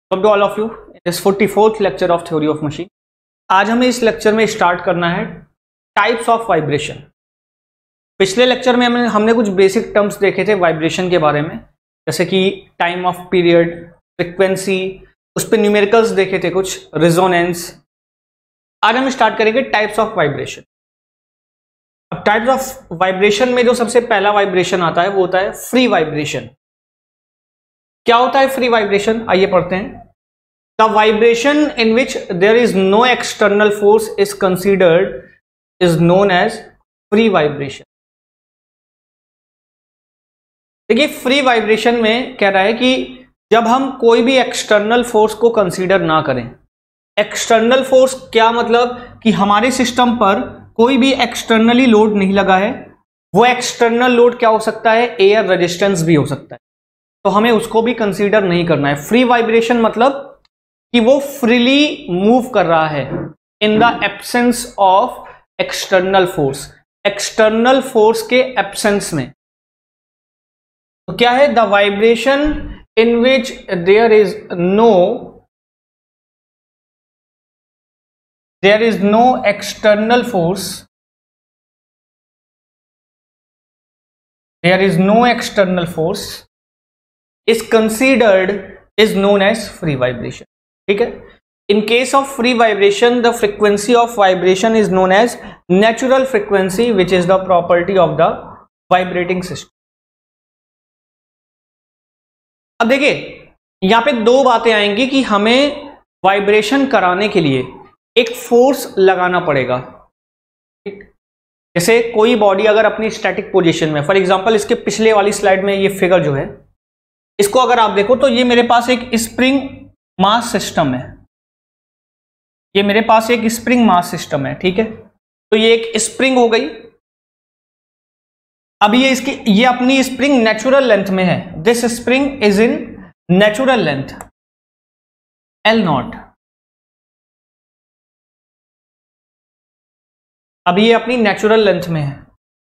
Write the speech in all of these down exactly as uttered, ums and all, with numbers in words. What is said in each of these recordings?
Welcome to all of you इस forty fourth lecture of theory of machine. आज हमें इस लेक्चर में स्टार्ट करना है टाइप्स ऑफ वाइब्रेशन। पिछले लेक्चर में हमने हमने कुछ बेसिक टर्म्स देखे थे वाइब्रेशन के बारे में, जैसे कि टाइम ऑफ पीरियड, फ्रिक्वेंसी, उस पर न्यूमेरिकल्स देखे थे, कुछ रेजोनेंस। आज हम स्टार्ट करेंगे टाइप्स ऑफ वाइब्रेशन। अब टाइप्स ऑफ वाइब्रेशन में जो सबसे पहला वाइब्रेशन आता है वो होता है फ्री वाइब्रेशन। क्या होता है फ्री वाइब्रेशन, आइए पढ़ते हैं। The vibration in which there is no external force is considered is known as free vibration. देखिए फ्री वाइब्रेशन में कह रहा है कि जब हम कोई भी एक्सटर्नल फोर्स को कंसीडर ना करें। एक्सटर्नल फोर्स क्या मतलब कि हमारे सिस्टम पर कोई भी एक्सटर्नली लोड नहीं लगा है। वो एक्सटर्नल लोड क्या हो सकता है, एयर रेजिस्टेंस भी हो सकता है, तो हमें उसको भी कंसीडर नहीं करना है। फ्री वाइब्रेशन मतलब कि वो फ्रीली मूव कर रहा है in the absence of external force, external force के एब्सेंस में। तो क्या है, the vibration in which there is no there is no external force there is no external force is considered is known as free vibration। ठीक है। In case of free vibration, the frequency of vibration is known as natural frequency, which is the property of the vibrating system। अब देखिए यहां पे दो बातें आएंगी कि हमें वाइब्रेशन कराने के लिए एक फोर्स लगाना पड़ेगा। ठीक, जैसे कोई बॉडी अगर अपनी स्टैटिक पोजीशन में, फॉर एग्जांपल इसके पिछले वाली स्लाइड में ये फिगर जो है, इसको अगर आप देखो तो ये मेरे पास एक स्प्रिंग मास सिस्टम है। ये मेरे पास एक स्प्रिंग मास सिस्टम है, ठीक है। तो ये एक स्प्रिंग हो गई। अब ये इसकी ये अपनी स्प्रिंग नेचुरल लेंथ में है। This spring is in natural length L naught. अब ये अपनी नेचुरल लेंथ में है।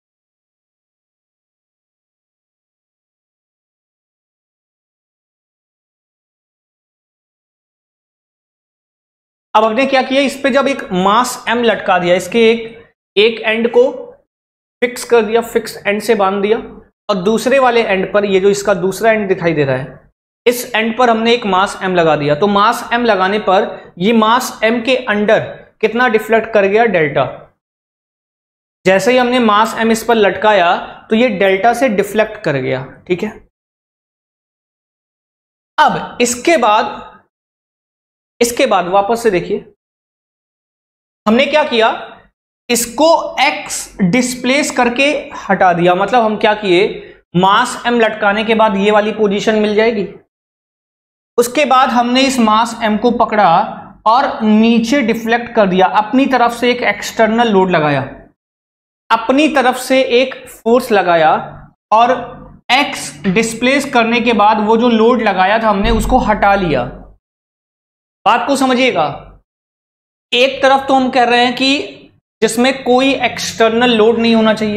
अब हमने क्या किया, इस पे जब एक मास m लटका दिया, इसके एक एक एंड को फिक्स कर दिया, फिक्स एंड से बांध दिया, और दूसरे वाले एंड पर, ये जो इसका दूसरा एंड दिखाई दे रहा है, इस एंड पर हमने एक मास m लगा दिया। तो मास m लगाने पर ये मास m के अंडर कितना डिफ्लेक्ट कर गया, डेल्टा। जैसे ही हमने मास m इस पर लटकाया तो ये डेल्टा से डिफ्लेक्ट कर गया, ठीक है। अब इसके बाद इसके बाद वापस से देखिए हमने क्या किया, इसको x डिस्प्लेस करके हटा दिया। मतलब हम क्या किए, मास m लटकाने के बाद ये वाली पोजीशन मिल जाएगी। उसके बाद हमने इस मास m को पकड़ा और नीचे डिफ्लेक्ट कर दिया, अपनी तरफ से एक एक्सटर्नल लोड लगाया, अपनी तरफ से एक फोर्स लगाया, और x डिस्प्लेस करने के बाद वो जो लोड लगाया था हमने उसको हटा लिया। बात को समझिएगा, एक तरफ तो हम कह रहे हैं कि जिसमें कोई एक्सटर्नल लोड नहीं होना चाहिए।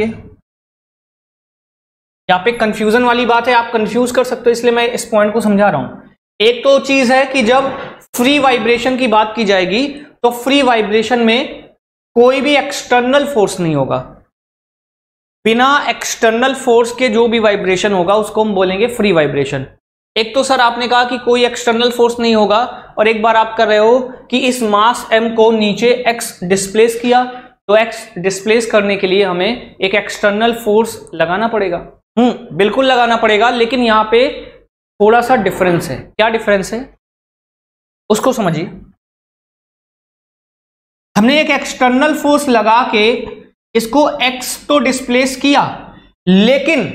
यहां पे कंफ्यूजन वाली बात है, आप कंफ्यूज कर सकते हो, इसलिए मैं इस पॉइंट को समझा रहा हूं। एक तो चीज है कि जब फ्री वाइब्रेशन की बात की जाएगी तो फ्री वाइब्रेशन में कोई भी एक्सटर्नल फोर्स नहीं होगा। बिना एक्सटर्नल फोर्स के जो भी वाइब्रेशन होगा उसको हम बोलेंगे फ्री वाइब्रेशन। एक तो सर आपने कहा कि कोई एक्सटर्नल फोर्स नहीं होगा, और एक बार आप कर रहे हो कि इस मास m को नीचे x डिस्प्लेस किया, तो x डिस्प्लेस करने के लिए हमें एक एक्सटर्नल फोर्स लगाना पड़ेगा। हम्म बिल्कुल लगाना पड़ेगा, लेकिन यहां पे थोड़ा सा डिफरेंस है। क्या डिफरेंस है उसको समझिए। हमने एक एक्सटर्नल फोर्स लगा के इसको x तो डिस्प्लेस किया, लेकिन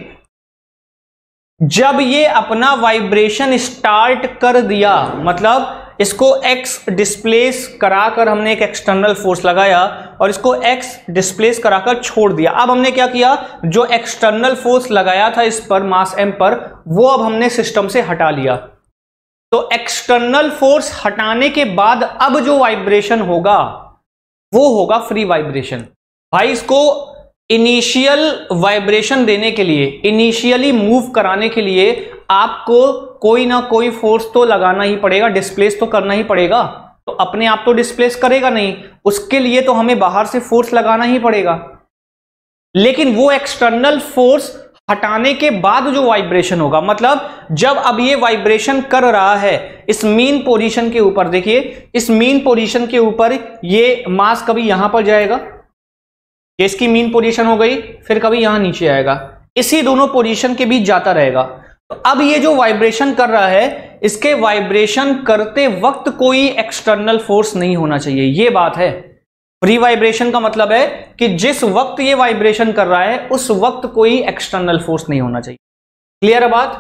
जब ये अपना वाइब्रेशन स्टार्ट कर दिया, मतलब इसको x डिस्प्लेस कराकर हमने एक एक्सटर्नल फोर्स लगाया और इसको x डिस्प्लेस कराकर छोड़ दिया। अब हमने क्या किया, जो एक्सटर्नल फोर्स लगाया था इस पर मास m पर, वो अब हमने सिस्टम से हटा लिया। तो एक्सटर्नल फोर्स हटाने के बाद अब जो वाइब्रेशन होगा वो होगा फ्री वाइब्रेशन। भाई इसको इनिशियल वाइब्रेशन देने के लिए, इनिशियली मूव कराने के लिए आपको कोई ना कोई फोर्स तो लगाना ही पड़ेगा, डिस्प्लेस तो करना ही पड़ेगा। तो अपने आप तो डिस्प्लेस करेगा नहीं, उसके लिए तो हमें बाहर से फोर्स लगाना ही पड़ेगा। लेकिन वो एक्सटर्नल फोर्स हटाने के बाद जो वाइब्रेशन होगा, मतलब जब अब ये वाइब्रेशन कर रहा है इस मीन पोजीशन के ऊपर, देखिए इस मीन पोजीशन के ऊपर ये मास कभी यहां पर जाएगा, ये इसकी मीन पोजीशन हो गई, फिर कभी यहां नीचे आएगा, इसी दोनों पोजीशन के बीच जाता रहेगा। तो अब ये जो वाइब्रेशन कर रहा है, इसके वाइब्रेशन करते वक्त कोई एक्सटर्नल फोर्स नहीं होना चाहिए, ये बात है। फ्री वाइब्रेशन का मतलब है कि जिस वक्त ये वाइब्रेशन कर रहा है उस वक्त कोई एक्सटर्नल फोर्स नहीं होना चाहिए। क्लियर है बात?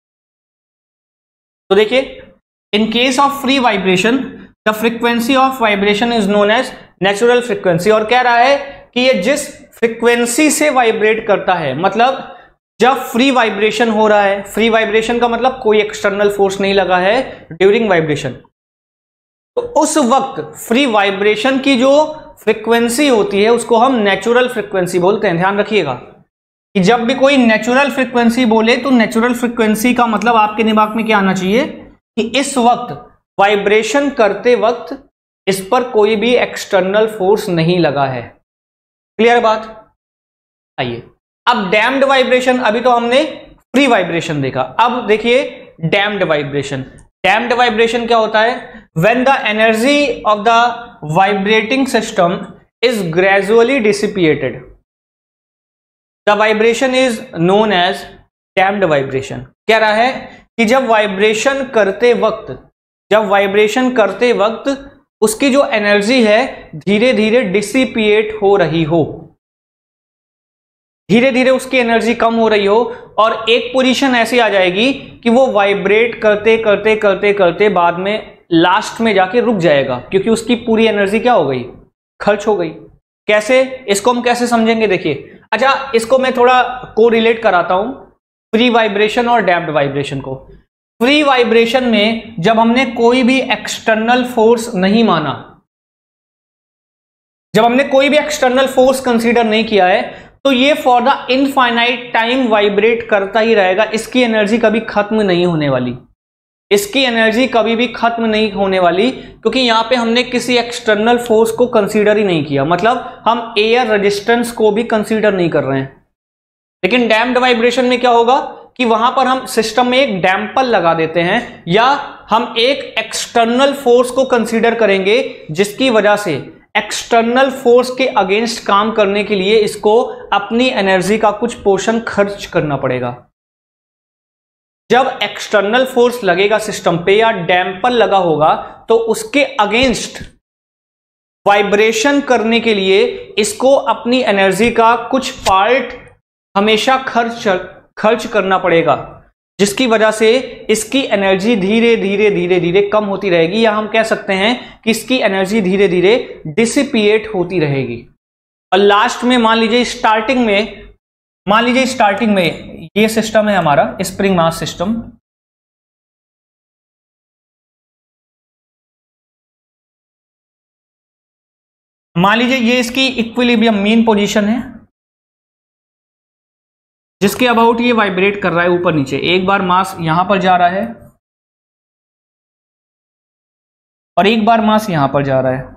तो देखिए, in case of free vibration the frequency of vibration is known as natural frequency. और कह रहा है कि ये जिस फ्रीक्वेंसी से वाइब्रेट करता है, मतलब जब फ्री वाइब्रेशन हो रहा है, फ्री वाइब्रेशन का मतलब कोई एक्सटर्नल फोर्स नहीं लगा है ड्यूरिंग वाइब्रेशन, तो उस वक्त फ्री वाइब्रेशन की जो फ्रीक्वेंसी होती है उसको हम नेचुरल फ्रीक्वेंसी बोलते हैं। ध्यान रखिएगा कि जब भी कोई नेचुरल फ्रीक्वेंसी बोले तो नेचुरल फ्रीक्वेंसी का मतलब आपके दिमाग में क्या आना चाहिए कि इस वक्त वाइब्रेशन करते वक्त इस पर कोई भी एक्सटर्नल फोर्स नहीं लगा है। क्लियर बात? आइए अब डैम्ड वाइब्रेशन, अभी तो हमने फ्री वाइब्रेशन देखा, अब देखिए डैम्ड वाइब्रेशन। डैम्ड वाइब्रेशन क्या होता है? When the energy of the vibrating system is gradually dissipated, the vibration is known as damped vibration। कह रहा है कि जब वाइब्रेशन करते वक्त जब वाइब्रेशन करते वक्त उसकी जो एनर्जी है धीरे धीरे डिसिपिएट हो रही हो, धीरे धीरे उसकी एनर्जी कम हो रही हो, और एक पोजीशन ऐसी आ जाएगी कि वो वाइब्रेट करते करते करते करते बाद में लास्ट में जाके रुक जाएगा, क्योंकि उसकी पूरी एनर्जी क्या हो गई? खर्च हो गई। कैसे? इसको हम कैसे समझेंगे? देखिए, अच्छा इसको मैं थोड़ा को रिलेट कराता हूं फ्री वाइब्रेशन और डैम्प्ड वाइब्रेशन को। फ्री वाइब्रेशन में जब हमने कोई भी एक्सटर्नल फोर्स नहीं माना, जब हमने कोई भी एक्सटर्नल फोर्स कंसीडर नहीं किया है, तो ये for the infinite time vibrate करता ही रहेगा, इसकी एनर्जी कभी खत्म नहीं होने वाली, इसकी एनर्जी कभी भी खत्म नहीं होने वाली, क्योंकि यहां पे हमने किसी एक्सटर्नल फोर्स को कंसीडर ही नहीं किया, मतलब हम एयर रेजिस्टेंस को भी कंसीडर नहीं कर रहे हैं। लेकिन डैम्प्ड वाइब्रेशन में क्या होगा कि वहां पर हम सिस्टम में एक डैम्पर लगा देते हैं, या हम एक एक्सटर्नल फोर्स को कंसीडर करेंगे जिसकी वजह से एक्सटर्नल फोर्स के अगेंस्ट काम करने के लिए इसको अपनी एनर्जी का कुछ पोर्शन खर्च करना पड़ेगा। जब एक्सटर्नल फोर्स लगेगा सिस्टम पे या डैम्पर लगा होगा, तो उसके अगेंस्ट वाइब्रेशन करने के लिए इसको अपनी एनर्जी का कुछ पार्ट हमेशा खर्च खर्च करना पड़ेगा, जिसकी वजह से इसकी एनर्जी धीरे धीरे धीरे धीरे कम होती रहेगी, या हम कह सकते हैं कि इसकी एनर्जी धीरे धीरे डिसिपिएट होती रहेगी। और लास्ट में मान लीजिए स्टार्टिंग में मान लीजिए स्टार्टिंग में ये सिस्टम है हमारा स्प्रिंग मास सिस्टम, मान लीजिए ये इसकी इक्विलिब्रियम मीन पोजीशन है, जिसके अबाउट ये वाइब्रेट कर रहा है ऊपर नीचे। एक बार मास यहां पर जा रहा है और एक बार मास यहां पर जा रहा है।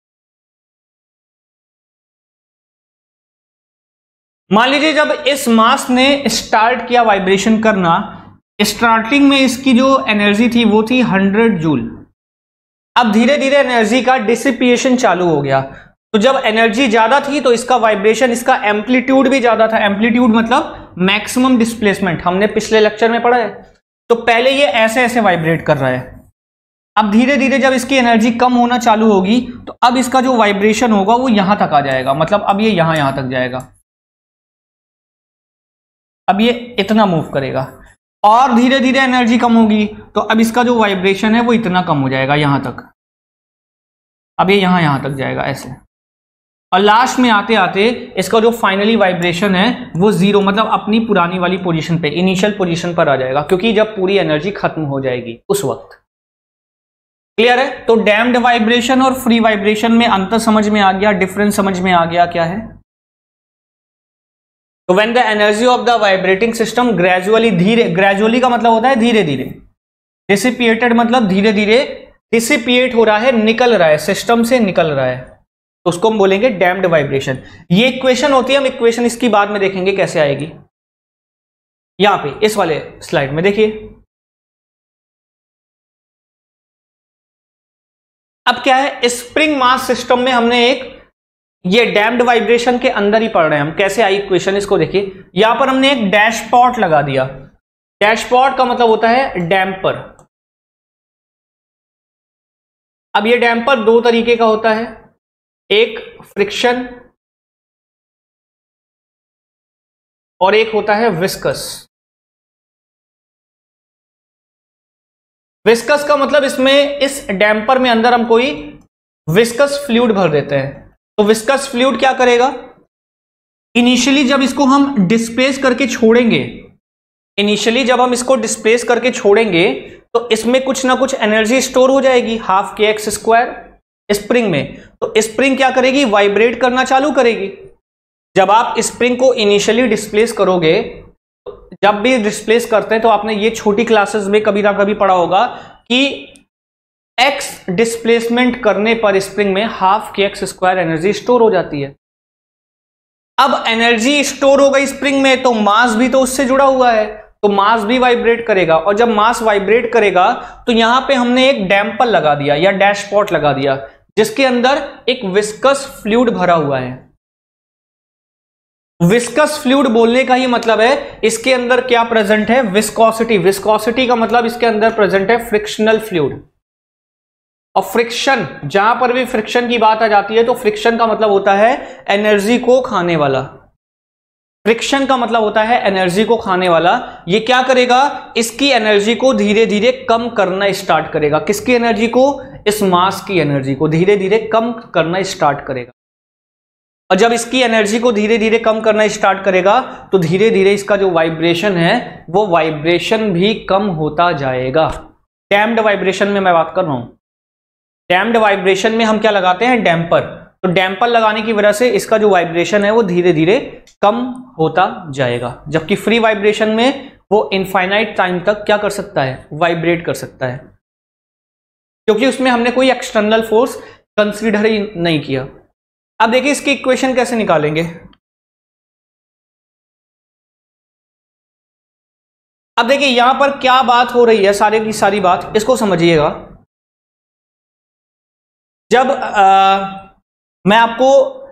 मान लीजिए जब इस मास ने स्टार्ट किया वाइब्रेशन करना, स्टार्टिंग में इसकी जो एनर्जी थी वो थी हंड्रेड जूल। अब धीरे धीरे एनर्जी का डिसिपिएशन चालू हो गया, तो जब एनर्जी ज्यादा थी तो इसका वाइब्रेशन, इसका एम्पलीट्यूड भी ज्यादा था। एम्पलीट्यूड मतलब मैक्सिमम डिस्प्लेसमेंट, हमने पिछले लेक्चर में पढ़ा है। तो पहले ये ऐसे ऐसे वाइब्रेट कर रहा है, अब धीरे धीरे जब इसकी एनर्जी कम होना चालू होगी तो अब इसका जो वाइब्रेशन होगा वो यहां तक आ जाएगा, मतलब अब ये यहां यहां तक जाएगा, अब ये इतना मूव करेगा। और धीरे धीरे एनर्जी कम होगी तो अब इसका जो वाइब्रेशन है वो इतना कम हो जाएगा यहां तक, अब ये यहां यहां तक जाएगा ऐसे। और लास्ट में आते आते इसका जो फाइनली वाइब्रेशन है वो जीरो, मतलब अपनी पुरानी वाली पोजीशन पे, इनिशियल पोजीशन पर आ जाएगा, क्योंकि जब पूरी एनर्जी खत्म हो जाएगी उस वक्त। क्लियर है? तो डैम्प्ड वाइब्रेशन और फ्री वाइब्रेशन में अंतर समझ में आ गया, डिफरेंस समझ में आ गया क्या है। तो when the energy of the vibrating system gradually, धीरे, ग्रेजुअली का मतलब होता है धीरे धीरे, डिसिपिएटेड मतलब धीरे धीरे डिसिपिएट हो रहा है, निकल रहा है, सिस्टम से निकल रहा है, तो उसको हम बोलेंगे डैम्प्ड वाइब्रेशन। ये इक्वेशन होती है, हम इक्वेशन इसकी बाद में देखेंगे कैसे आएगी। यहां पे इस वाले स्लाइड में देखिए, अब क्या है, स्प्रिंग मास सिस्टम में हमने एक ये डैम्प्ड वाइब्रेशन के अंदर ही पढ़ रहे हैं हम, कैसे आई इक्वेशन इसको देखिए। यहां पर हमने एक डैशपॉट लगा दिया, डैशपॉट का मतलब होता है डैम्पर। अब ये डैम्पर दो तरीके का होता है, एक फ्रिक्शन और एक होता है विस्कस। विस्कस का मतलब इसमें, इस डैम्पर में अंदर हम कोई विस्कस फ्लूइड भर देते हैं। तो विस्कस फ्लूइड क्या करेगा, इनिशियली जब इसको हम डिस्प्लेस करके छोड़ेंगे, इनिशियली जब हम इसको डिस्प्लेस करके छोड़ेंगे तो इसमें कुछ ना कुछ एनर्जी स्टोर हो जाएगी, half k x square spring में। तो स्प्रिंग क्या करेगी, वाइब्रेट करना चालू करेगी। जब आप स्प्रिंग को इनिशियली डिस्प्लेस करोगे, जब भी डिस्प्लेस करते हैं तो आपने ये छोटी क्लासेस में कभी ना कभी पढ़ा होगा कि एक्स डिस्प्लेसमेंट करने पर स्प्रिंग में half k x square energy store हो जाती है। अब एनर्जी स्टोर हो गई स्प्रिंग में, तो मास भी तो उससे जुड़ा हुआ है, तो मास भी वाइब्रेट करेगा, और जब मास वाइब्रेट करेगा तो यहां पे हमने एक डैम्पर लगा दिया या डैशपॉट लगा दिया, जिसके अंदर एक विस्कस फ्लूइड भरा हुआ है। विस्कस फ्लूइड बोलने का ही मतलब है इसके अंदर क्या प्रेजेंट है, विस्कोसिटी। विस्कोसिटी का मतलब इसके अंदर प्रेजेंट है फ्रिक्शनल फ्लूइड। और फ्रिक्शन, जहां पर भी फ्रिक्शन की बात आ जाती है तो फ्रिक्शन का मतलब होता है एनर्जी को खाने वाला। फ्रिक्शन का मतलब होता है एनर्जी को खाने वाला। ये क्या करेगा, इसकी एनर्जी को धीरे धीरे कम करना स्टार्ट करेगा। किसकी एनर्जी को, इस मास की एनर्जी को धीरे धीरे कम करना स्टार्ट करेगा। और जब इसकी एनर्जी को धीरे धीरे कम करना स्टार्ट करेगा तो धीरे धीरे इसका जो वाइब्रेशन है वो वाइब्रेशन भी कम होता जाएगा। डैम्प्ड वाइब्रेशन में मैं बात कर रहा हूं। डैम्प्ड वाइब्रेशन में हम क्या लगाते हैं, डैम्पर। तो डैम्पर लगाने की वजह से इसका जो वाइब्रेशन है वो धीरे धीरे कम होता जाएगा, जबकि फ्री वाइब्रेशन में वो इनफाइनाइट टाइम तक क्या कर सकता है, वाइब्रेट कर सकता है, क्योंकि उसमें हमने कोई एक्सटर्नल फोर्स कंसीडर ही नहीं किया। अब देखिए इसकी इक्वेशन कैसे निकालेंगे। अब देखिए यहां पर क्या बात हो रही है, सारी की सारी बात इसको समझिएगा। जब आ, मैं आपको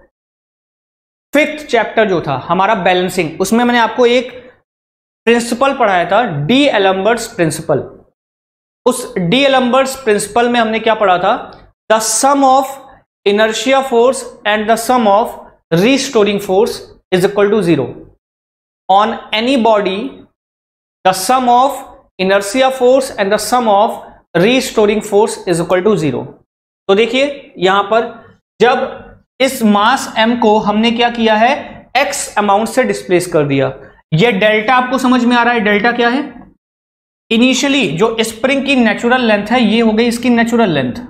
फिफ्थ चैप्टर जो था हमारा बैलेंसिंग, उसमें मैंने आपको एक प्रिंसिपल पढ़ाया था, डी एलम्बर्ट्स प्रिंसिपल। उस डी एलम्बर्ट्स प्रिंसिपल में हमने क्या पढ़ा था, the sum of inertia force and the sum of restoring force is equal to zero on any body. The sum of inertia force and the sum of restoring force is equal to zero. तो देखिए यहां पर जब इस मास m को हमने क्या किया है, x अमाउंट से डिस्प्लेस कर दिया। ये डेल्टा आपको समझ में आ रहा है, डेल्टा क्या है, इनिशियली जो स्प्रिंग की नेचुरल लेंथ है ये हो गई इसकी नेचुरल लेंथ,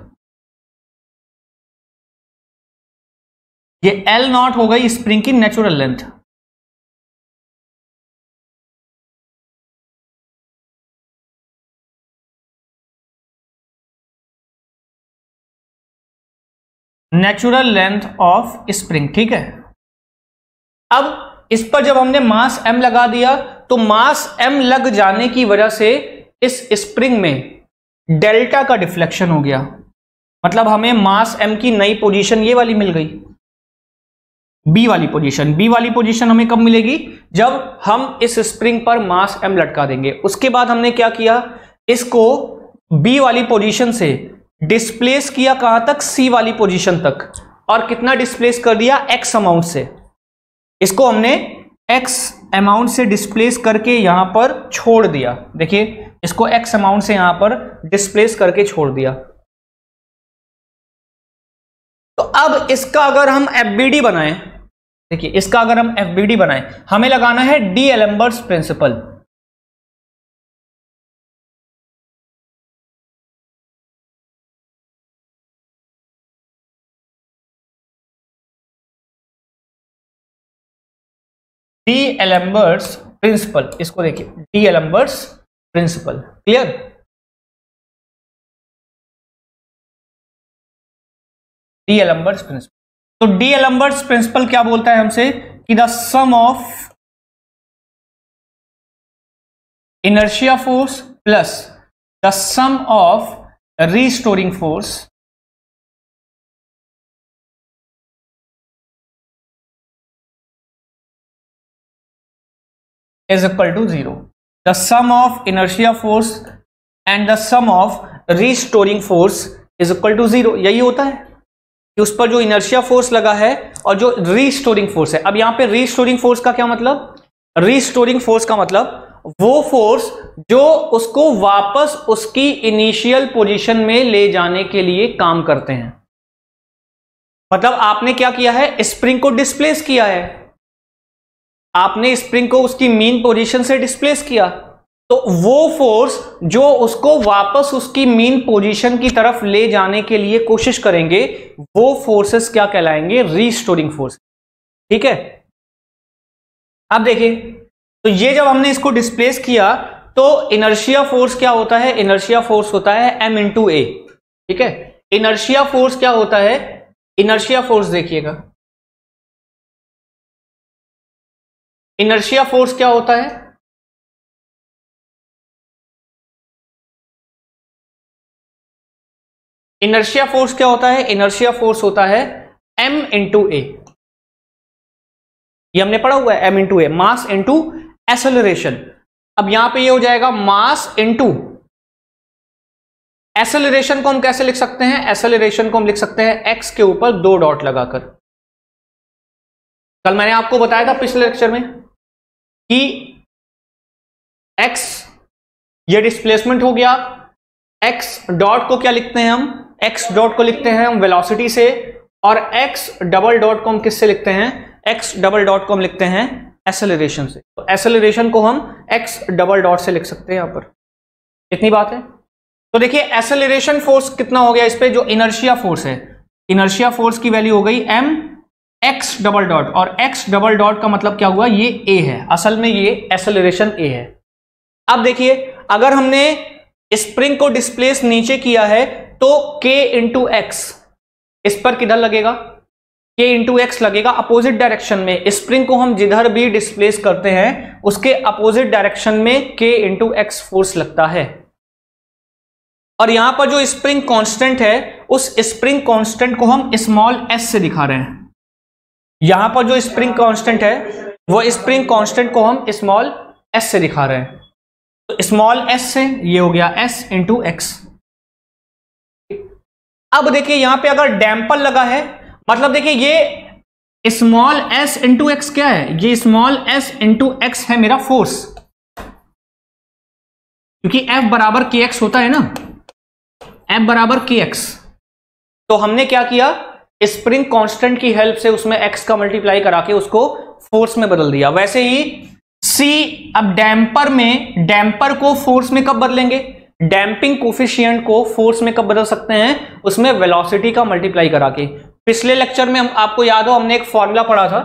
ये एल नॉट हो गई स्प्रिंग की natural length. Natural length of spring, ठीक है। अब इस पर जब हमने मास m लगा दिया तो मास m लग जाने की वजह से इस स्प्रिंग में डेल्टा का डिफ्लेक्शन हो गया, मतलब हमें मास m की नई पोजीशन ये वाली मिल गई, बी वाली पोजीशन। बी वाली पोजीशन हमें कब मिलेगी, जब हम इस स्प्रिंग पर मास m लटका देंगे। उसके बाद हमने क्या किया, इसको बी वाली पोजीशन से डिस्प्लेस किया कहां तक, सी वाली पोजीशन तक, और कितना डिस्प्लेस कर दिया, एक्स अमाउंट से। इसको हमने एक्स अमाउंट से डिस्प्लेस करके यहां पर छोड़ दिया। देखिए इसको एक्स अमाउंट से यहां पर डिस्प्लेस करके छोड़ दिया। तो अब इसका अगर हम एफबीडी बनाएं, देखिए इसका अगर हम एफबीडी बनाएं, हमें लगाना है D d'Alembert's principle. D d'Alembert's principle, इसको देखिए D d'Alembert's principle, clear. D d'Alembert's principle, तो डी एलम्बर्ट्स प्रिंसिपल क्या बोलता है हमसे कि the sum of inertia force plus the sum of restoring force is equal to zero. The sum of inertia force and the sum of restoring force is equal to zero. यही होता है कि उस पर जो inertia force लगा है और जो restoring force है। अब यहां पे restoring force का क्या मतलब, restoring force का मतलब वो फोर्स जो उसको वापस उसकी इनिशियल पोजीशन में ले जाने के लिए काम करते हैं। मतलब आपने क्या किया है, स्प्रिंग को डिस्प्लेस किया है, आपने स्प्रिंग को उसकी मीन पोजीशन से डिस्प्लेस किया, तो वो फोर्स जो उसको वापस उसकी मीन पोजीशन की तरफ ले जाने के लिए कोशिश करेंगे, वो फोर्सेस क्या कहलाएंगे, रीस्टोरिंग फोर्स। ठीक है, अब देखिए, तो ये जब हमने इसको डिस्प्लेस किया तो इनर्शिया फोर्स क्या होता है, इनर्शिया फोर्स होता है m इंटू ए। ठीक है, इनर्शिया फोर्स क्या होता है, इनर्शिया फोर्स देखिएगा, इनर्शिया फोर्स क्या होता है, इनर्शिया फोर्स क्या होता है, इनर्शिया फोर्स होता है m इंटू ए। ये हमने पढ़ा हुआ है, m into a, mass into acceleration. अब यहां पे ये हो जाएगा मास इनटू एक्सेलरेशन को हम कैसे लिख सकते हैं, एक्सेलरेशन को हम लिख सकते हैं x के ऊपर दो डॉट लगाकर। कल मैंने आपको बताया था पिछले लेक्चर में कि x ये डिस्प्लेसमेंट हो गया, x डॉट को क्या लिखते हैं हम, x डॉट को लिखते हैं हम वेलोसिटी से, और x डबल डॉट को हम किससे लिखते हैं, x डबल डॉट को हम लिखते हैं एक्सेलरेशन से। तो एक्सेलरेशन को हम x डबल डॉट से लिख सकते हैं यहां पर, इतनी बात है। तो देखिए एक्सेलरेशन फोर्स कितना हो गया इस पे, जो इनर्शिया फोर्स है, इनर्शिया फोर्स की वैल्यू हो गई m x डबल डॉट, और x डबल डॉट का मतलब क्या हुआ, ये a है, असल में ये एक्सेलरेशन a है। अब देखिए अगर हमने स्प्रिंग को डिस्प्लेस नीचे किया है तो k इंटू एक्स इस पर किधर लगेगा, k इंटू एक्स लगेगा अपोजिट डायरेक्शन में। स्प्रिंग को हम जिधर भी डिस्प्लेस करते हैं उसके अपोजिट डायरेक्शन में k इंटू एक्स फोर्स लगता है। और यहां पर जो स्प्रिंग कांस्टेंट है उस स्प्रिंग कांस्टेंट को हम स्मॉल s से दिखा रहे हैं। यहां पर जो स्प्रिंग कांस्टेंट है वो स्प्रिंग कांस्टेंट को हम स्मॉल s से दिखा रहे हैं। तो स्मॉल s से ये हो गया s इंटू एक्स। अब देखिए यहां पे अगर डैम्पर लगा है, मतलब देखिए ये स्मॉल s इंटू एक्स क्या है, ये स्मॉल s इंटू एक्स है मेरा फोर्स, क्योंकि F बराबर के एक्स होता है ना, F बराबर के एक्स। तो हमने क्या किया, स्प्रिंग कांस्टेंट की हेल्प से उसमें x का मल्टीप्लाई करा के उसको फोर्स में बदल दिया। वैसे ही C, अब डैम्पर में, डैम्पर को फोर्स में कब बदलेंगे, डैम्पिंग कोफिशिएंट को फोर्स में कब बदल सकते हैं, उसमें वेलोसिटी का मल्टीप्लाई करा के। पिछले लेक्चर में हम, आपको याद हो, हमने एक फॉर्मूला पढ़ा था,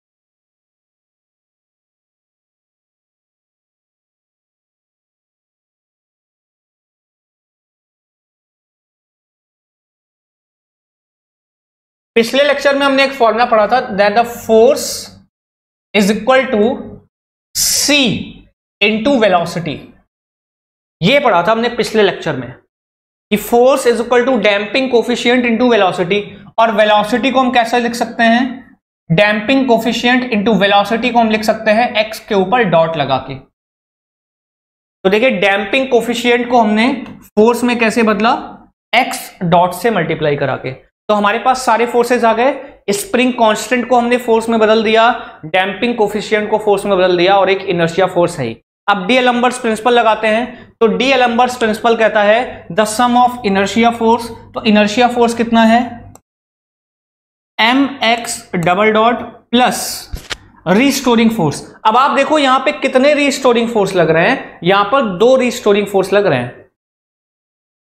पिछले लेक्चर में हमने एक फॉर्मूला पढ़ा था, that the force is equal to c into velocity. ये पढ़ा था हमने पिछले लेक्चर में कि force is equal to damping coefficient into velocity, और वेलोसिटी को हम कैसे लिख सकते हैं, डैम्पिंग कोफिशिएंट इंटू वेलोसिटी को हम लिख सकते हैं एक्स के ऊपर डॉट लगा के। तो देखिए डैम्पिंग कोफिशिएंट को हमने फोर्स में कैसे बदला, एक्स डॉट से मल्टीप्लाई करा के। तो हमारे पास सारे फोर्सेस आ गए, स्प्रिंग कांस्टेंट को हमने फोर्स में बदल दिया, डैम्पिंग कोफिशिएंट को फोर्स में बदल दिया, और एक इनर्शिया फोर्स है। अब डी एलम्बर्ट्स प्रिंसिपल लगाते हैं, तो डी एलम्बर्ट्स प्रिंसिपल कहता है the sum of inertia force, तो इनर्शिया फोर्स कितना है, m x double dot plus restoring force. अब आप देखो यहां पे कितने रीस्टोरिंग फोर्स लग रहे हैं, यहां पर दो रीस्टोरिंग फोर्स लग रहे हैं।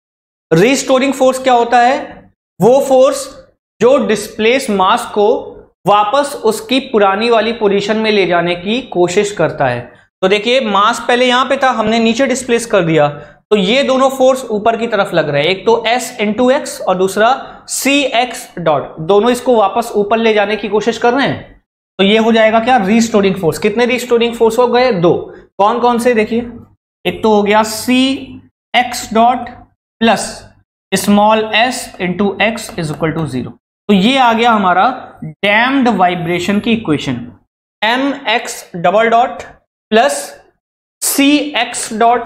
रीस्टोरिंग फोर्स क्या होता है, वो फोर्स जो डिस्प्लेस मास को वापस उसकी पुरानी वाली पोजीशन में ले जाने की कोशिश करता है। तो देखिए मास पहले यहां पे था, हमने नीचे डिस्प्लेस कर दिया, तो ये दोनों फोर्स ऊपर की तरफ लग रहे हैं, एक तो S इंटू एक्स और दूसरा सी एक्स डॉट, दोनों इसको वापस ऊपर ले जाने की कोशिश कर रहे हैं। तो ये हो जाएगा क्या, रीस्टोरिंग फोर्स। कितने रीस्टोरिंग फोर्स हो गए, दो। कौन कौन से देखिए, एक तो हो गया c x dot plus small s into x is equal to zero. तो ये आ गया हमारा डैम्ड वाइब्रेशन की equation, m x double dot plus c x dot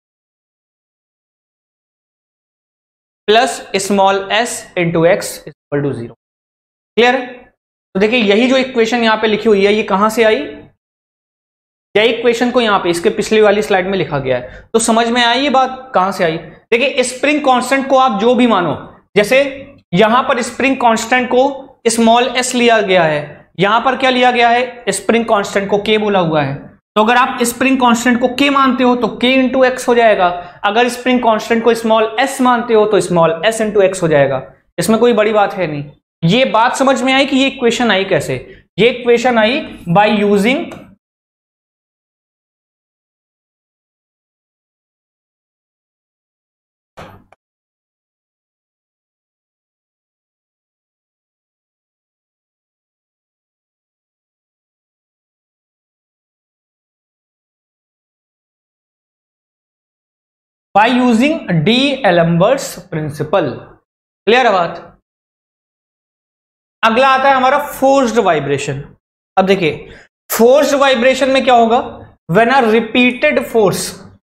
plus small s into x equal to zero. Clear है? तो देखिए यही जो इक्वेशन यहां पे लिखी हुई है, ये कहां से आई, यही इक्वेशन को यहां पे इसके पिछली वाली स्लाइड में लिखा गया है। तो समझ में आई ये बात कहां से आई। देखिए स्प्रिंग कांस्टेंट को आप जो भी मानो, जैसे यहां पर स्प्रिंग कांस्टेंट को स्मॉल एस लिया गया है, यहां पर क्या लिया गया है, स्प्रिंग कांस्टेंट को के बोला हुआ है। तो अगर आप स्प्रिंग कांस्टेंट को के मानते हो तो के इंटू एक्स हो जाएगा, अगर स्प्रिंग कांस्टेंट को स्मॉल एस मानते हो तो स्मॉल एस इंटू एक्स हो जाएगा। इसमें कोई बड़ी बात है नहीं। ये बात समझ में आई कि ये इक्वेशन आई कैसे, ये इक्वेशन आई by using by using D d'Alembert's principle. Clear है बात। अगला आता है हमारा फोर्स्ड वाइब्रेशन। अब देखिए फोर्स्ड वाइब्रेशन में क्या होगा, when a repeated force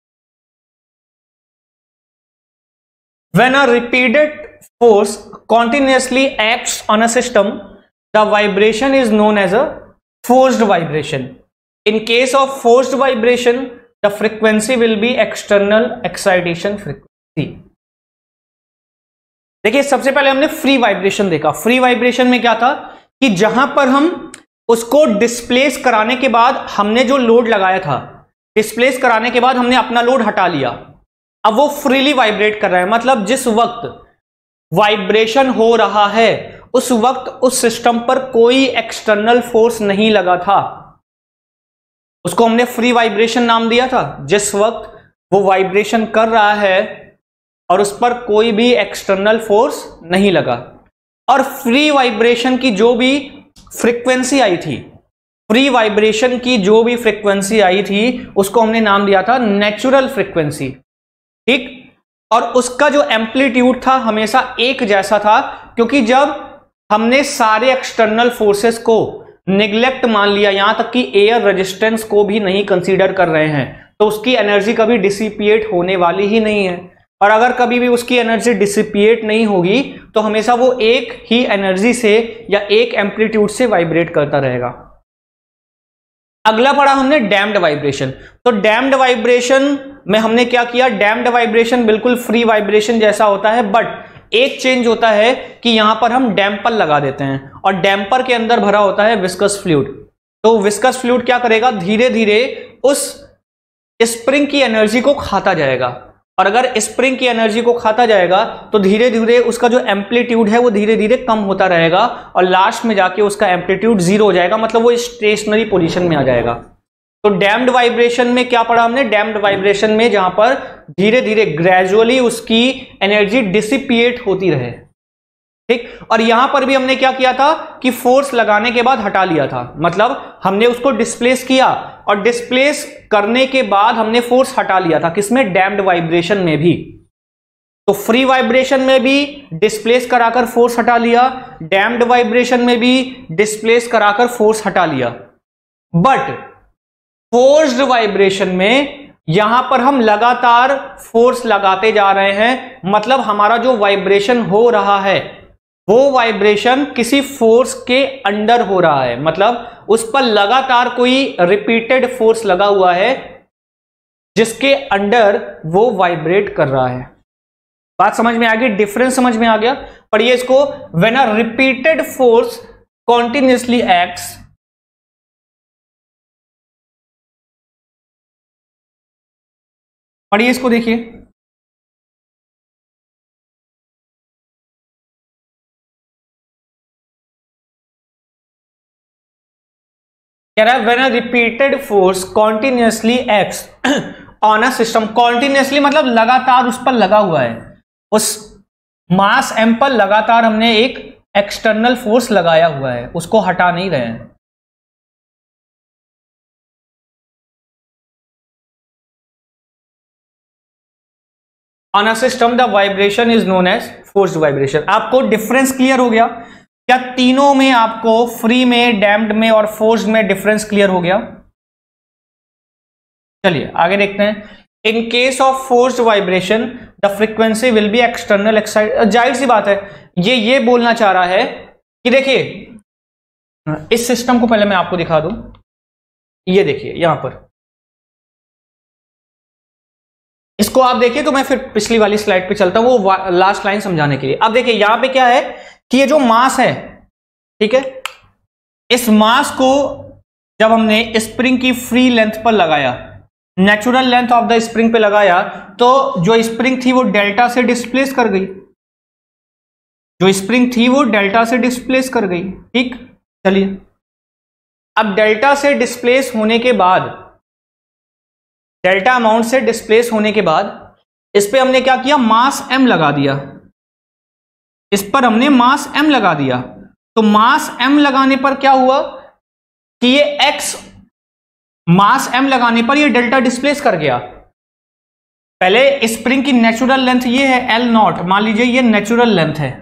when a repeated force continuously acts on a system, the vibration is known as a forced vibration. In case of forced vibration, the frequency will be external excitation frequency. देखिए सबसे पहले हमने free vibration देखा। Free vibration में क्या था कि जहां पर हम उसको डिस्प्लेस कराने के बाद हमने जो लोड लगाया था, डिस्प्लेस कराने के बाद हमने अपना लोड हटा लिया, अब वो फ्रीली वाइब्रेट कर रहा है। मतलब जिस वक्त वाइब्रेशन हो रहा है उस वक्त उस सिस्टम पर कोई एक्सटर्नल फोर्स नहीं लगा था, उसको हमने फ्री वाइब्रेशन नाम दिया था। जिस वक्त वो वाइब्रेशन कर रहा है और उस पर कोई भी एक्सटर्नल फोर्स नहीं लगा, और फ्री वाइब्रेशन की जो भी फ्रीक्वेंसी आई थी, फ्री वाइब्रेशन की जो भी फ्रीक्वेंसी आई थी उसको हमने नाम दिया था नेचुरल फ्रीक्वेंसी। ठीक, और उसका जो एम्पलीट्यूड था हमेशा एक जैसा था, क्योंकि जब हमने सारे एक्सटर्नल फोर्सेस को निग्लेक्ट मान लिया, यहां तक कि एयर रेजिस्टेंस को भी नहीं कंसीडर कर रहे हैं, तो उसकी एनर्जी कभी डिसिपिएट होने वाली ही नहीं है। और अगर कभी भी उसकी एनर्जी डिसिपिएट नहीं होगी तो हमेशा वो एक ही एनर्जी से या एक एम्पलीट्यूड से वाइब्रेट करता रहेगा। अगला पढ़ा हमने डैम्ड वाइब्रेशन। तो डैम्ड वाइब्रेशन में हमने क्या किया, डैम्ड वाइब्रेशन बिल्कुल फ्री वाइब्रेशन जैसा होता है, बट एक चेंज होता है कि यहां पर हम डैम्पर लगा देते हैं और डैम्पर के अंदर भरा होता है विस्कस फ्लूइड। तो विस्कस फ्लूइड क्या करेगा, धीरे धीरे उस स्प्रिंग की एनर्जी को खाता जाएगा, और अगर स्प्रिंग की एनर्जी को खाता जाएगा तो धीरे धीरे उसका जो एम्पलीट्यूड है वो धीरे धीरे कम होता रहेगा और लास्ट में जाके उसका एम्पलीट्यूड जीरो हो जाएगा, मतलब वो स्टेशनरी पोजीशन में आ जाएगा। तो डैम्ड वाइब्रेशन में क्या पढ़ा हमने, डैम्ड वाइब्रेशन में जहां पर धीरे धीरे ग्रेजुअली उसकी एनर्जी डिसिपिएट होती रहे। ठीक, और यहां पर भी हमने क्या किया था कि फोर्स लगाने के बाद हटा लिया था, मतलब हमने उसको डिस्प्लेस किया और डिस्प्लेस करने के बाद हमने फोर्स हटा लिया था। किसमें, डैम्ड वाइब्रेशन में भी। तो फ्री वाइब्रेशन में भी डिस्प्लेस कराकर फोर्स हटा लिया, डैम्ड वाइब्रेशन में भी डिस्प्लेस कराकर फोर्स हटा लिया। बट फोर्स्ड वाइब्रेशन में यहां पर हम लगातार फोर्स लगाते जा रहे हैं, मतलब हमारा जो वाइब्रेशन हो रहा है वो वाइब्रेशन किसी फोर्स के अंडर हो रहा है, मतलब उस पर लगातार कोई रिपीटेड फोर्स लगा हुआ है जिसके अंडर वो वाइब्रेट कर रहा है। बात समझ में आ गई, डिफरेंस समझ में आ गया। पढ़िए इसको, when a repeated force continuously acts पढ़िए इसको, देखिए कह रहा है when a repeated force continuously acts on a system, continuously मतलब लगातार उस पर लगा हुआ है, उस मास एम पर लगातार हमने एक एक्सटर्नल फोर्स लगाया हुआ है, उसको हटा नहीं रहे हैं। On a system the vibration is known as forced vibration. आपको डिफरेंस क्लियर हो गया क्या? तीनों में आपको फ्री में, डैम्ड में और फोर्स्ड में डिफरेंस क्लियर हो गया? चलिए आगे देखते हैं। In case of forced vibration the frequency will be external excite. जाहिर सी बात है, ये ये बोलना चाह रहा है कि देखिए इस सिस्टम को पहले मैं आपको दिखा दूं। ये देखिए यहां पर, इसको आप देखिए तो मैं फिर पिछली वाली स्लाइड पे चलता हूं, वो लास्ट लाइन समझाने के लिए। अब देखिए यहां पे क्या है कि ये जो मास है, ठीक है, इस मास को जब हमने स्प्रिंग की फ्री लेंथ पर लगाया, natural length of the spring पे लगाया, तो जो स्प्रिंग थी वो डेल्टा से डिस्प्लेस कर गई, जो स्प्रिंग थी वो डेल्टा से डिस्प्लेस कर गई। ठीक, चलिए अब डेल्टा से डिस्प्लेस होने के बाद, डेल्टा अमाउंट से डिस्प्लेस होने के बाद इस पे हमने क्या किया? मास m लगा दिया, इस पर हमने मास m लगा दिया। तो मास m लगाने पर क्या हुआ कि ये x, मास m लगाने पर ये डेल्टा डिस्प्लेस कर गया। पहले स्प्रिंग की नेचुरल लेंथ ये है एल नॉट, मान लीजिए ये नेचुरल लेंथ है,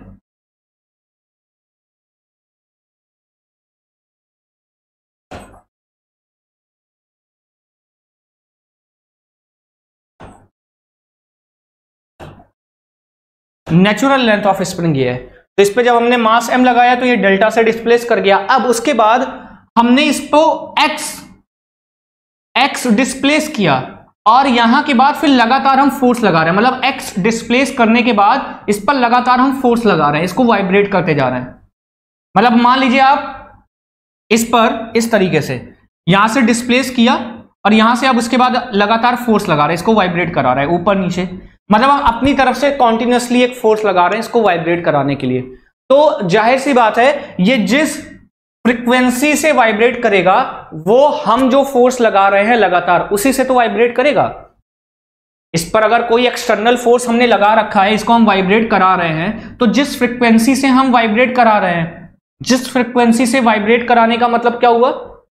नेचुरल लेंथ ऑफ स्प्रिंग ये है। तो इस पे जब हमने मास m लगाया तो ये डेल्टा से डिस्प्लेस कर गया। अब उसके बाद हमने इसको x x डिस्प्लेस किया और यहां के बाद फिर लगातार हम फोर्स लगा रहे हैं, मतलब x डिस्प्लेस करने के बाद इस पर लगातार हम फोर्स लगा रहे हैं, इसको वाइब्रेट करते जा रहे हैं। मतलब मान लीजिए आप इस पर इस तरीके से यहां से डिस्प्लेस किया और यहां से अब उसके बाद लगातार फोर्स लगा रहे हैं, इसको वाइब्रेट करा रहे हैं ऊपर नीचे, मतलब हम अपनी तरफ से कॉन्टिन्यूसली एक फोर्स लगा रहे हैं इसको वाइब्रेट कराने के लिए। तो जाहिर सी बात है, ये जिस फ्रीक्वेंसी से वाइब्रेट करेगा वो हम जो फोर्स लगा रहे हैं लगातार उसी से तो वाइब्रेट करेगा। इस पर अगर कोई एक्सटर्नल फोर्स हमने लगा रखा है, इसको हम वाइब्रेट करा रहे हैं, तो जिस फ्रीक्वेंसी से हम वाइब्रेट करा रहे हैं, जिस फ्रीक्वेंसी से वाइब्रेट कराने का मतलब क्या हुआ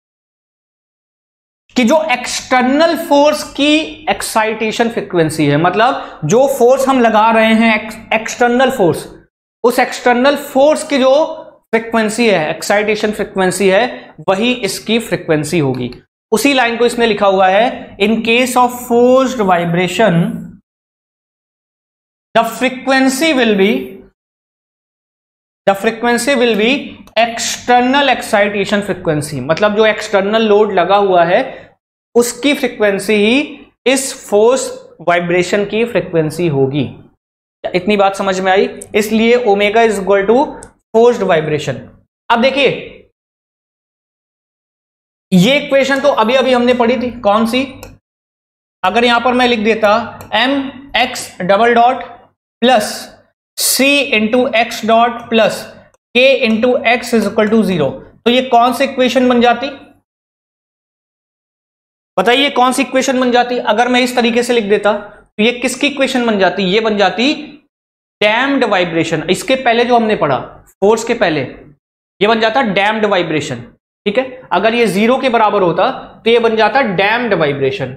कि जो एक्सटर्नल फोर्स की एक्साइटेशन फ्रीक्वेंसी है, मतलब जो फोर्स हम लगा रहे हैं एक्सटर्नल फोर्स, उस एक्सटर्नल फोर्स की जो फ्रीक्वेंसी है, एक्साइटेशन फ्रीक्वेंसी है, वही इसकी फ्रीक्वेंसी होगी। उसी लाइन को इसमें लिखा हुआ है, in case of forced vibration the frequency will be the frequency will be external excitation frequency, मतलब जो एक्सटर्नल लोड लगा हुआ है उसकी फ्रीक्वेंसी ही इस फोर्स वाइब्रेशन की फ्रीक्वेंसी होगी। इतनी बात समझ में आई? इसलिए omega is equal to forced vibration. अब देखिए ये इक्वेशन तो अभी अभी हमने पढ़ी थी, कौन सी? अगर यहां पर मैं लिख देता m x double dot plus c into x dot plus k into x is equal to zero, तो ये कौन सी इक्वेशन बन जाती? बताइए कौन सी इक्वेशन बन जाती? अगर मैं इस तरीके से लिख देता तो ये किसकी इक्वेशन बन जाती? ये बन जाती डैम्ड वाइब्रेशन। इसके पहले जो हमने पढ़ा फोर्स के पहले, ये बन जाता डैम्ड वाइब्रेशन। ठीक है, अगर ये जीरो के बराबर होता तो ये बन जाता डैम्ड वाइब्रेशन।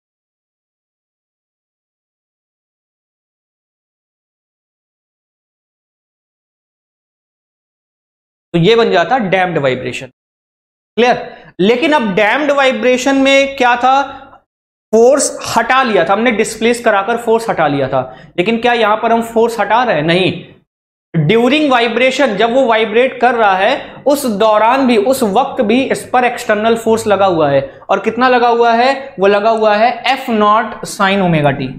तो ये बन जाता डैम्ड वाइब्रेशन। क्लियर? लेकिन अब डैम्ड वाइब्रेशन में क्या था? फोर्स हटा लिया था हमने, डिस्प्लेस कराकर फोर्स हटा लिया था। लेकिन क्या यहां पर हम फोर्स हटा रहे हैं? नहीं। ड्यूरिंग वाइब्रेशन, जब वो वाइब्रेट कर रहा है उस दौरान भी, उस वक्त भी इस पर एक्सटर्नल फोर्स लगा हुआ है। और कितना लगा हुआ है? वो लगा हुआ है f naught sine omega t.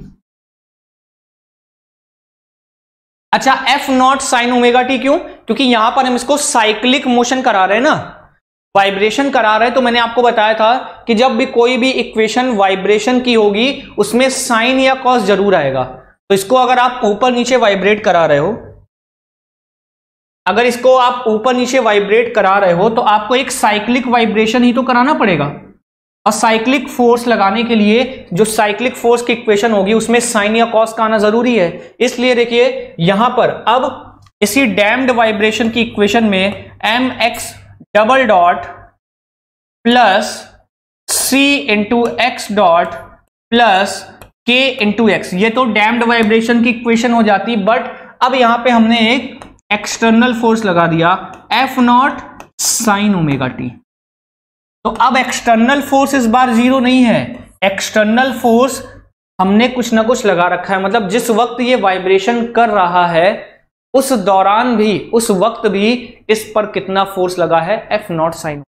अच्छा, f naught sine omega t क्यों? क्योंकि यहां पर हम इसको साइक्लिक मोशन करा रहे हैं ना, वाइब्रेशन करा रहे हैं। तो मैंने आपको बताया था कि जब भी कोई भी इक्वेशन वाइब्रेशन की होगी उसमें साइन या कॉस जरूर आएगा। तो इसको अगर आप ऊपर नीचे वाइब्रेट करा रहे हो अगर इसको आप ऊपर नीचे वाइब्रेट करा रहे हो तो आपको एक साइक्लिक वाइब्रेशन ही तो कराना पड़ेगा, और साइक्लिक फोर्स लगाने के लिए जो साइक्लिक फोर्स की इक्वेशन होगी उसमें साइन या कॉस का आना जरूरी है। इसलिए देखिए यहां पर अब इसी डैम्ड वाइब्रेशन की इक्वेशन में m x double dot plus c into x dot plus k into x, ये तो डैम्ड वाइब्रेशन की इक्वेशन हो जाती। बट अब यहां पे हमने एक एक्सटर्नल फोर्स लगा दिया f naught sine omega t. तो अब एक्सटर्नल फोर्स इस बार जीरो नहीं है, एक्सटर्नल फोर्स हमने कुछ ना कुछ लगा रखा है। मतलब जिस वक्त ये वाइब्रेशन कर रहा है उस दौरान भी, उस वक्त भी इस पर कितना फोर्स लगा है, एफ नॉट साइन।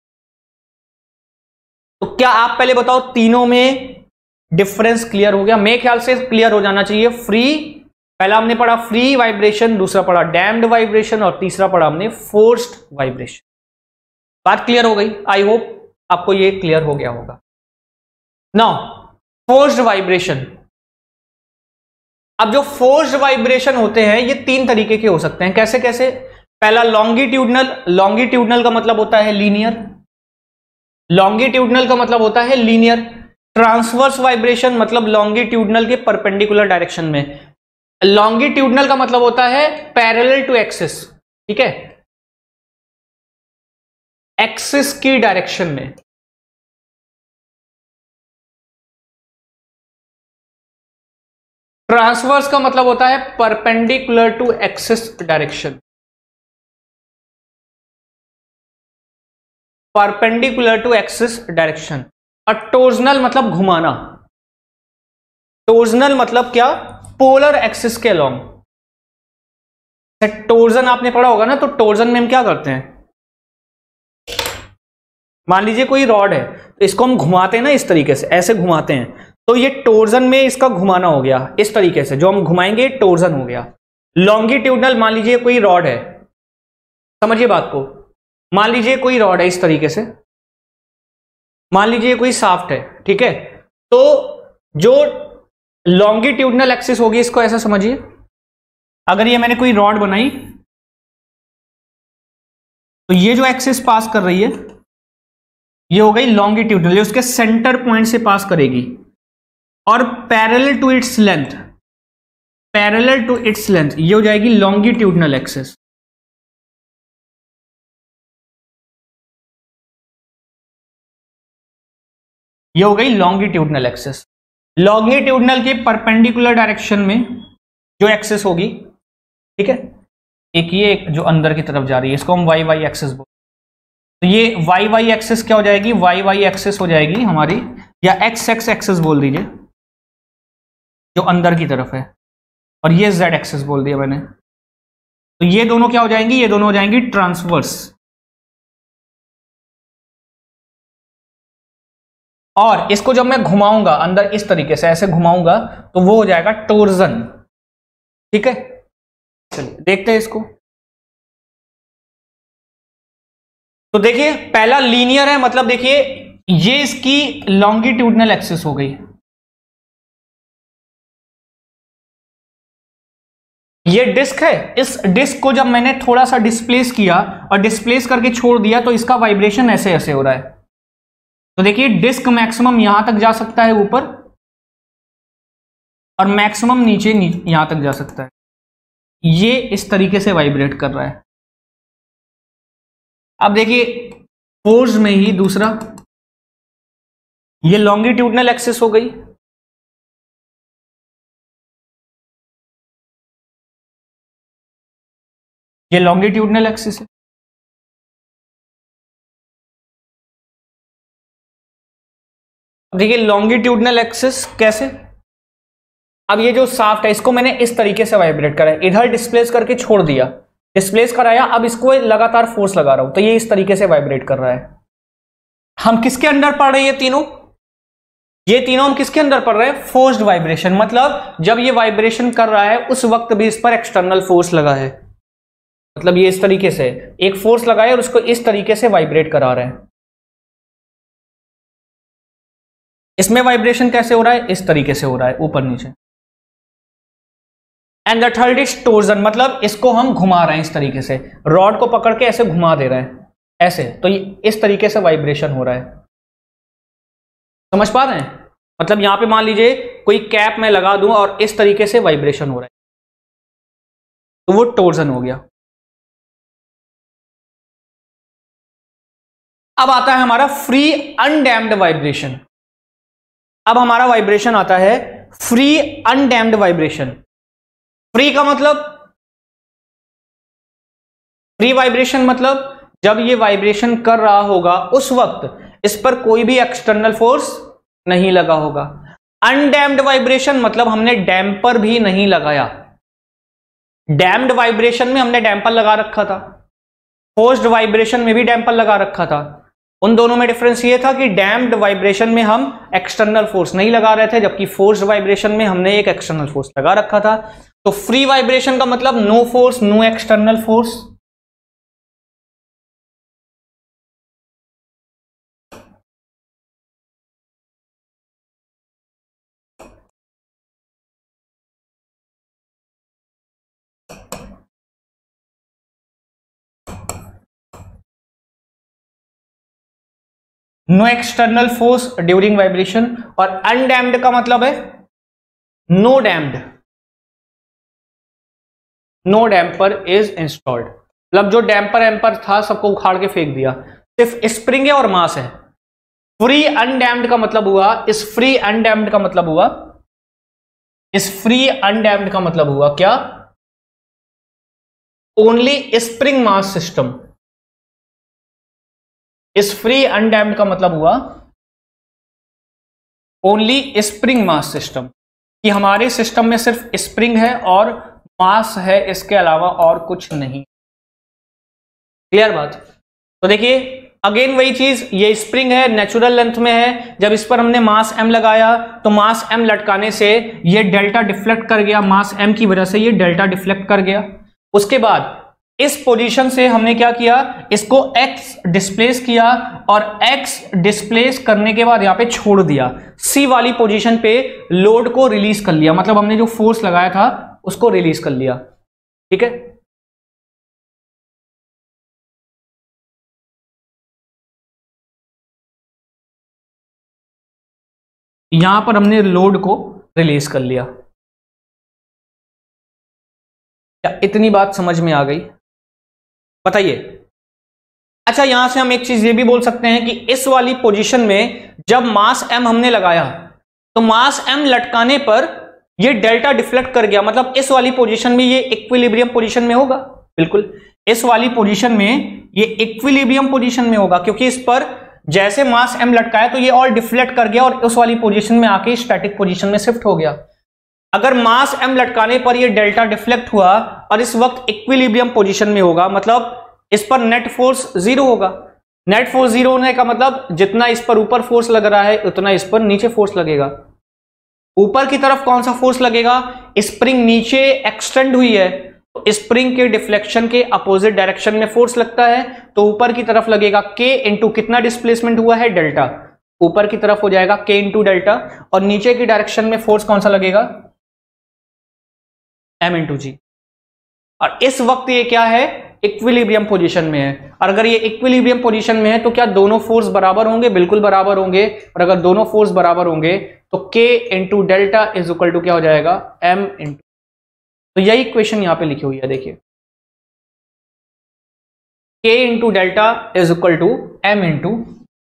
तो क्या आप पहले बताओ तीनों में डिफरेंस क्लियर हो गया? मेरे ख्याल से क्लियर हो जाना चाहिए। फ्री, पहला हमने पढ़ा फ्री वाइब्रेशन, दूसरा पढ़ा डैम्ड वाइब्रेशन और तीसरा पढ़ा हमने फोर्स्ड वाइब्रेशन। बात क्लियर हो गई? आई होप आपको ये क्लियर हो गया होगा। Now forced vibration. अब जो फोर्स्ड वाइब्रेशन होते हैं ये तीन तरीके के हो सकते हैं। कैसे कैसे? पहला लॉन्गिट्यूडनल। लॉन्गिट्यूडनल का मतलब होता है लीनियर, लॉन्गिट्यूडनल का मतलब होता है लीनियर। ट्रांसवर्स वाइब्रेशन मतलब लॉन्गिट्यूडनल के परपेंडिकुलर डायरेक्शन में। लॉन्गिट्यूडनल का मतलब होता है पैरेलल टू एक्सिस, ठीक है, एक्सिस की डायरेक्शन में। ट्रांसवर्स का मतलब होता है perpendicular to axis direction, perpendicular to axis direction. और टोर्जनल मतलब घुमाना। टोर्जनल मतलब क्या? पोलर एक्सिस के अलोंग। टोर्जन आपने पढ़ा होगा ना, तो टोर्जन में हम क्या करते हैं, मान लीजिए कोई रॉड है तो इसको हम घुमाते हैं ना, इस तरीके से ऐसे घुमाते हैं, तो ये टोर्जन में इसका घुमाना हो गया। इस तरीके से जो हम घुमाएंगे टोर्जन हो गया। लॉन्गिट्यूडनल, मान लीजिए कोई रॉड है, समझिए बात को, मान लीजिए कोई रॉड है इस तरीके से, मान लीजिए कोई शाफ्ट है, ठीक है, तो जो लॉन्गिट्यूडनल एक्सिस होगी, इसको ऐसा समझिए, अगर ये मैंने कोई रॉड बनाई तो ये जो एक्सिस पास कर रही है ये हो गई लॉन्गिट्यूडनल, ये उसके सेंटर पॉइंट से पास करेगी। और parallel to its length, parallel to its length ये हो जाएगी लॉन्गिट्यूडनल एक्सिस। ये हो गई लॉन्गिट्यूडनल एक्सिस। लॉन्गिट्यूडनल के परपेंडिकुलर डायरेक्शन में जो एक्सिस होगी, ठीक है, एक ये एक जो अंदर की तरफ जा रही है, इसको हम वाई वाई एक्सिस बोलते हैं। तो ये वाई वाई एक्सिस क्या हो जाएगी? वाई वाई एक्सिस हो जाएगी हमारी, या एक्स एक्स एक्सिस बोल दीजिए, जो अंदर की तरफ है, और ये जेड एक्सिस बोल दिया मैंने। तो ये दोनों क्या हो जाएंगी? ये दोनों हो जाएंगी ट्रांसवर्स। और इसको जब मैं घुमाऊंगा अंदर इस तरीके से, ऐसे घुमाऊंगा, तो वो हो जाएगा टोर्जन, ठीक है। चलिए देखते हैं इसको। तो देखिए पहला लीनियर है, मतलब देखिए ये इसकी लॉन्गिट्यूडनल एक्सिस हो गई, ये डिस्क है, इस डिस्क को जब मैंने थोड़ा सा डिस्प्लेस किया और डिस्प्लेस करके छोड़ दिया तो इसका वाइब्रेशन ऐसे ऐसे हो रहा है। तो देखिए डिस्क मैक्सिमम यहां तक जा सकता है ऊपर, और मैक्सिमम नीचे नी, यहां तक जा सकता है। ये इस तरीके से वाइब्रेट कर रहा है। अब देखिए फोर्स में ही दूसरा, ये लॉन्गिट्यूडनल एक्सिस हो गई, ये लॉन्गिट्यूडनल एक्सिस है। देखिए लॉन्गिट्यूडनल एक्सिस कैसे, अब ये जो शाफ्ट है इसको मैंने इस तरीके से वाइब्रेट करा है, इधर डिस्प्लेस करके छोड़ दिया, डिस्प्लेस कराया, अब इसको लगातार फोर्स लगा रहा हूं तो ये इस तरीके से वाइब्रेट कर रहा है। हम किसके अंडर पढ़ रहे हैं? ये तीनों, ये तीनों हम किसके अंदर पढ़ रहे हैं? Forced vibration. मतलब जब ये वाइब्रेशन कर रहा है उस वक्त भी इस पर एक्सटर्नल फोर्स लगा है, मतलब ये इस तरीके से एक फोर्स लगाया और उसको इस तरीके से वाइब्रेट करा रहे हैं। इसमें वाइब्रेशन कैसे हो रहा है? इस तरीके से हो रहा है, ऊपर नीचे। And the third is torsion, मतलब इसको हम घुमा रहे हैं इस तरीके से, रॉड को पकड़ के ऐसे घुमा दे रहे हैं ऐसे, तो ये इस तरीके से वाइब्रेशन हो रहा है। समझ पा रहे हैं? मतलब यहां पे मान लीजिए कोई कैप मैं लगा दूं और इस तरीके से वाइब्रेशन हो रहा है, तो वो टोर्जन हो गया। अब आता है हमारा फ्री अनडैम्प्ड वाइब्रेशन। अब हमारा वाइब्रेशन आता है फ्री अनडैम्प्ड वाइब्रेशन। फ्री का मतलब, फ्री वाइब्रेशन मतलब जब ये वाइब्रेशन कर रहा होगा उस वक्त इस पर कोई भी एक्सटर्नल फोर्स नहीं लगा होगा। अनडैम्प्ड वाइब्रेशन मतलब हमने डैम्पर भी नहीं लगाया। डैम्प्ड वाइब्रेशन में हमने डैम्पर लगा रखा था, फोर्स्ड वाइब्रेशन में भी डैम्पर लगा रखा था। उन दोनों में डिफरेंस ये था कि डैम्प्ड वाइब्रेशन में हम एक्सटर्नल फोर्स नहीं लगा रहे थे, जबकि फोर्स्ड वाइब्रेशन में हमने एक एक्सटर्नल फोर्स लगा रखा था। तो फ्री वाइब्रेशन का मतलब no force, no external force. No external force during vibration. और अनडैम्प्ड का मतलब है no damped, no damper is installed, मतलब जो डैम्पर एम्पर था सबको उखाड़ के फेंक दिया, सिर्फ स्प्रिंग है और मास है। फ्री अनडैम्प्ड का मतलब हुआ, इस फ्री अनडैम्प्ड का मतलब हुआ, इस फ्री अनडैम्प्ड का मतलब हुआ क्या? Only spring mass system. इस फ्री अनडैम्प्ड का मतलब हुआ ओनली स्प्रिंग मास सिस्टम, कि हमारे सिस्टम में सिर्फ स्प्रिंग है और मास है, इसके अलावा और कुछ नहीं। क्लियर बात? तो देखिए अगेन वही चीज, ये स्प्रिंग है, नेचुरल लेंथ में है, जब इस पर हमने मास m लगाया तो मास m लटकाने से ये डेल्टा डिफ्लेक्ट कर गया, मास m की वजह से ये डेल्टा डिफ्लेक्ट कर गया। उसके बाद इस पोजीशन से हमने क्या किया, इसको x डिस्प्लेस किया और x डिस्प्लेस करने के बाद यहां पे छोड़ दिया, C वाली पोजीशन पे लोड को रिलीज कर लिया, मतलब हमने जो फोर्स लगाया था उसको रिलीज कर लिया। ठीक है, यहां पर हमने लोड को रिलीज कर लिया। क्या इतनी बात समझ में आ गई? बताइए। अच्छा, यहां से हम एक चीज ये भी बोल सकते हैं कि इस वाली पोजीशन में जब मास m हमने लगाया तो मास m लटकाने पर ये डेल्टा डिफ्लेक्ट कर गया, मतलब इस वाली पोजीशन में ये इक्विलिब्रियम पोजीशन में होगा। बिल्कुल इस वाली पोजीशन में ये इक्विलिब्रियम पोजीशन में होगा, क्योंकि इस पर जैसे मास m लटकाया तो ये और डिफ्लेक्ट कर गया और उस वाली पोजीशन में आके स्टैटिक पोजीशन में शिफ्ट हो गया। अगर मास m लटकाने पर ये डेल्टा डिफ्लेक्ट हुआ और इस वक्त इक्विलिब्रियम पोजीशन में होगा, मतलब इस पर नेट फोर्स जीरो होगा। नेट फोर्स जीरो होने का मतलब जितना इस पर ऊपर फोर्स लग रहा है उतना इस पर नीचे फोर्स लगेगा। ऊपर की तरफ कौन सा फोर्स लगेगा? स्प्रिंग नीचे एक्सटेंड हुई है तो स्प्रिंग के डिफ्लेक्शन के अपोजिट डायरेक्शन में फोर्स लगता है, तो ऊपर की तरफ लगेगा k इंटू कितना डिस्प्लेसमेंट हुआ है, डेल्टा, ऊपर की तरफ हो जाएगा k इंटू डेल्टा, और नीचे की डायरेक्शन में फोर्स कौन सा लगेगा? m into g. और इस वक्त ये क्या है? इक्विलिब्रियम पोजीशन में है। और अगर ये इक्विलिब्रियम पोजीशन में है तो क्या दोनों फोर्स बराबर होंगे? बिल्कुल बराबर होंगे। और अगर दोनों फोर्स बराबर होंगे तो k into delta is equal to क्या हो जाएगा? m into. तो यही इक्वेशन यहां पे लिखी हुई है, देखिए k into delta is equal to m into.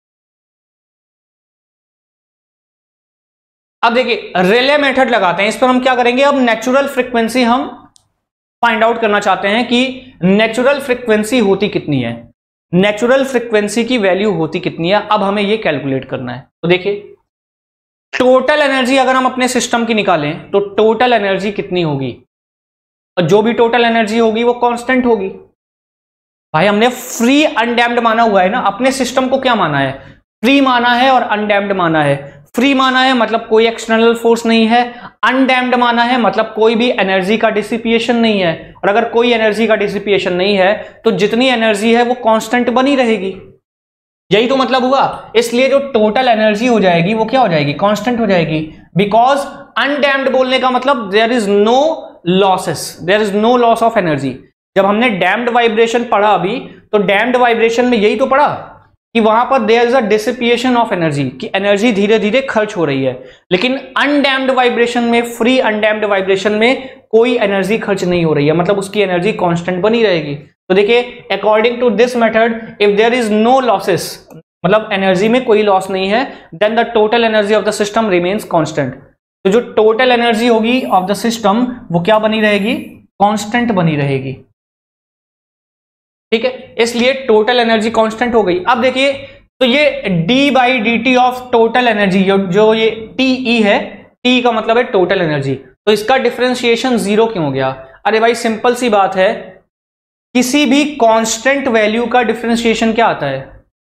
अब देखिए रेले मेथड लगाते हैं, इस पर हम क्या करेंगे, अब नेचुरल फ्रीक्वेंसी हम फाइंड आउट करना चाहते हैं कि नेचुरल फ्रीक्वेंसी होती कितनी है, नेचुरल फ्रीक्वेंसी की वैल्यू होती कितनी है। अब हमें यह कैलकुलेट करना है। तो देखिए टोटल एनर्जी अगर हम अपने सिस्टम की निकालें तो टोटल एनर्जी कितनी होगी, और जो भी टोटल एनर्जी होगी वो कांस्टेंट होगी। भाई हमने फ्री अनडैम्प्ड माना हुआ है ना, अपने सिस्टम को क्या माना है? फ्री माना है और अनडैम्प्ड माना है। फ्री माना है मतलब कोई एक्सटर्नल फोर्स नहीं है, अनडैम्प्ड माना है मतलब कोई भी एनर्जी का डिसिपिएशन नहीं है। और अगर कोई एनर्जी का डिसिपिएशन नहीं है तो जितनी एनर्जी है वो कांस्टेंट बनी रहेगी, यही तो मतलब हुआ। इसलिए जो टोटल एनर्जी हो जाएगी वो क्या हो जाएगी? कांस्टेंट हो जाएगी। बिकॉज अनडैम्प्ड बोलने का मतलब there is no losses, there is no loss of energy. जब हमने डैम्ड वाइब्रेशन पढ़ा अभी, तो डैम्ड वाइब्रेशन में यही तो पढ़ा कि वहां पर there is a dissipation of energy, कि एनर्जी धीरे धीरे खर्च हो रही है। लेकिन अनडैम्ड वाइब्रेशन में, फ्री अनडैम्ड वाइब्रेशन में कोई एनर्जी खर्च नहीं हो रही है, मतलब उसकी एनर्जी कांस्टेंट बनी रहेगी। तो देखिए, according to this method, if there is no losses, मतलब एनर्जी में कोई लॉस नहीं है, then the total energy of the system remains constant. तो जो टोटल एनर्जी होगी ऑफ द सिस्टम वो क्या बनी रहेगी? कांस्टेंट बनी रहेगी। ठीक है, इसलिए टोटल एनर्जी कांस्टेंट हो गई। अब देखिए, तो ये d by d t of total energy, जो ये टी है, टी का मतलब है टोटल एनर्जी, तो इसका डिफरेंशिएशन जीरो क्यों हो गया? अरे भाई सिंपल सी बात है, किसी भी कांस्टेंट वैल्यू का डिफरेंशिएशन क्या आता है?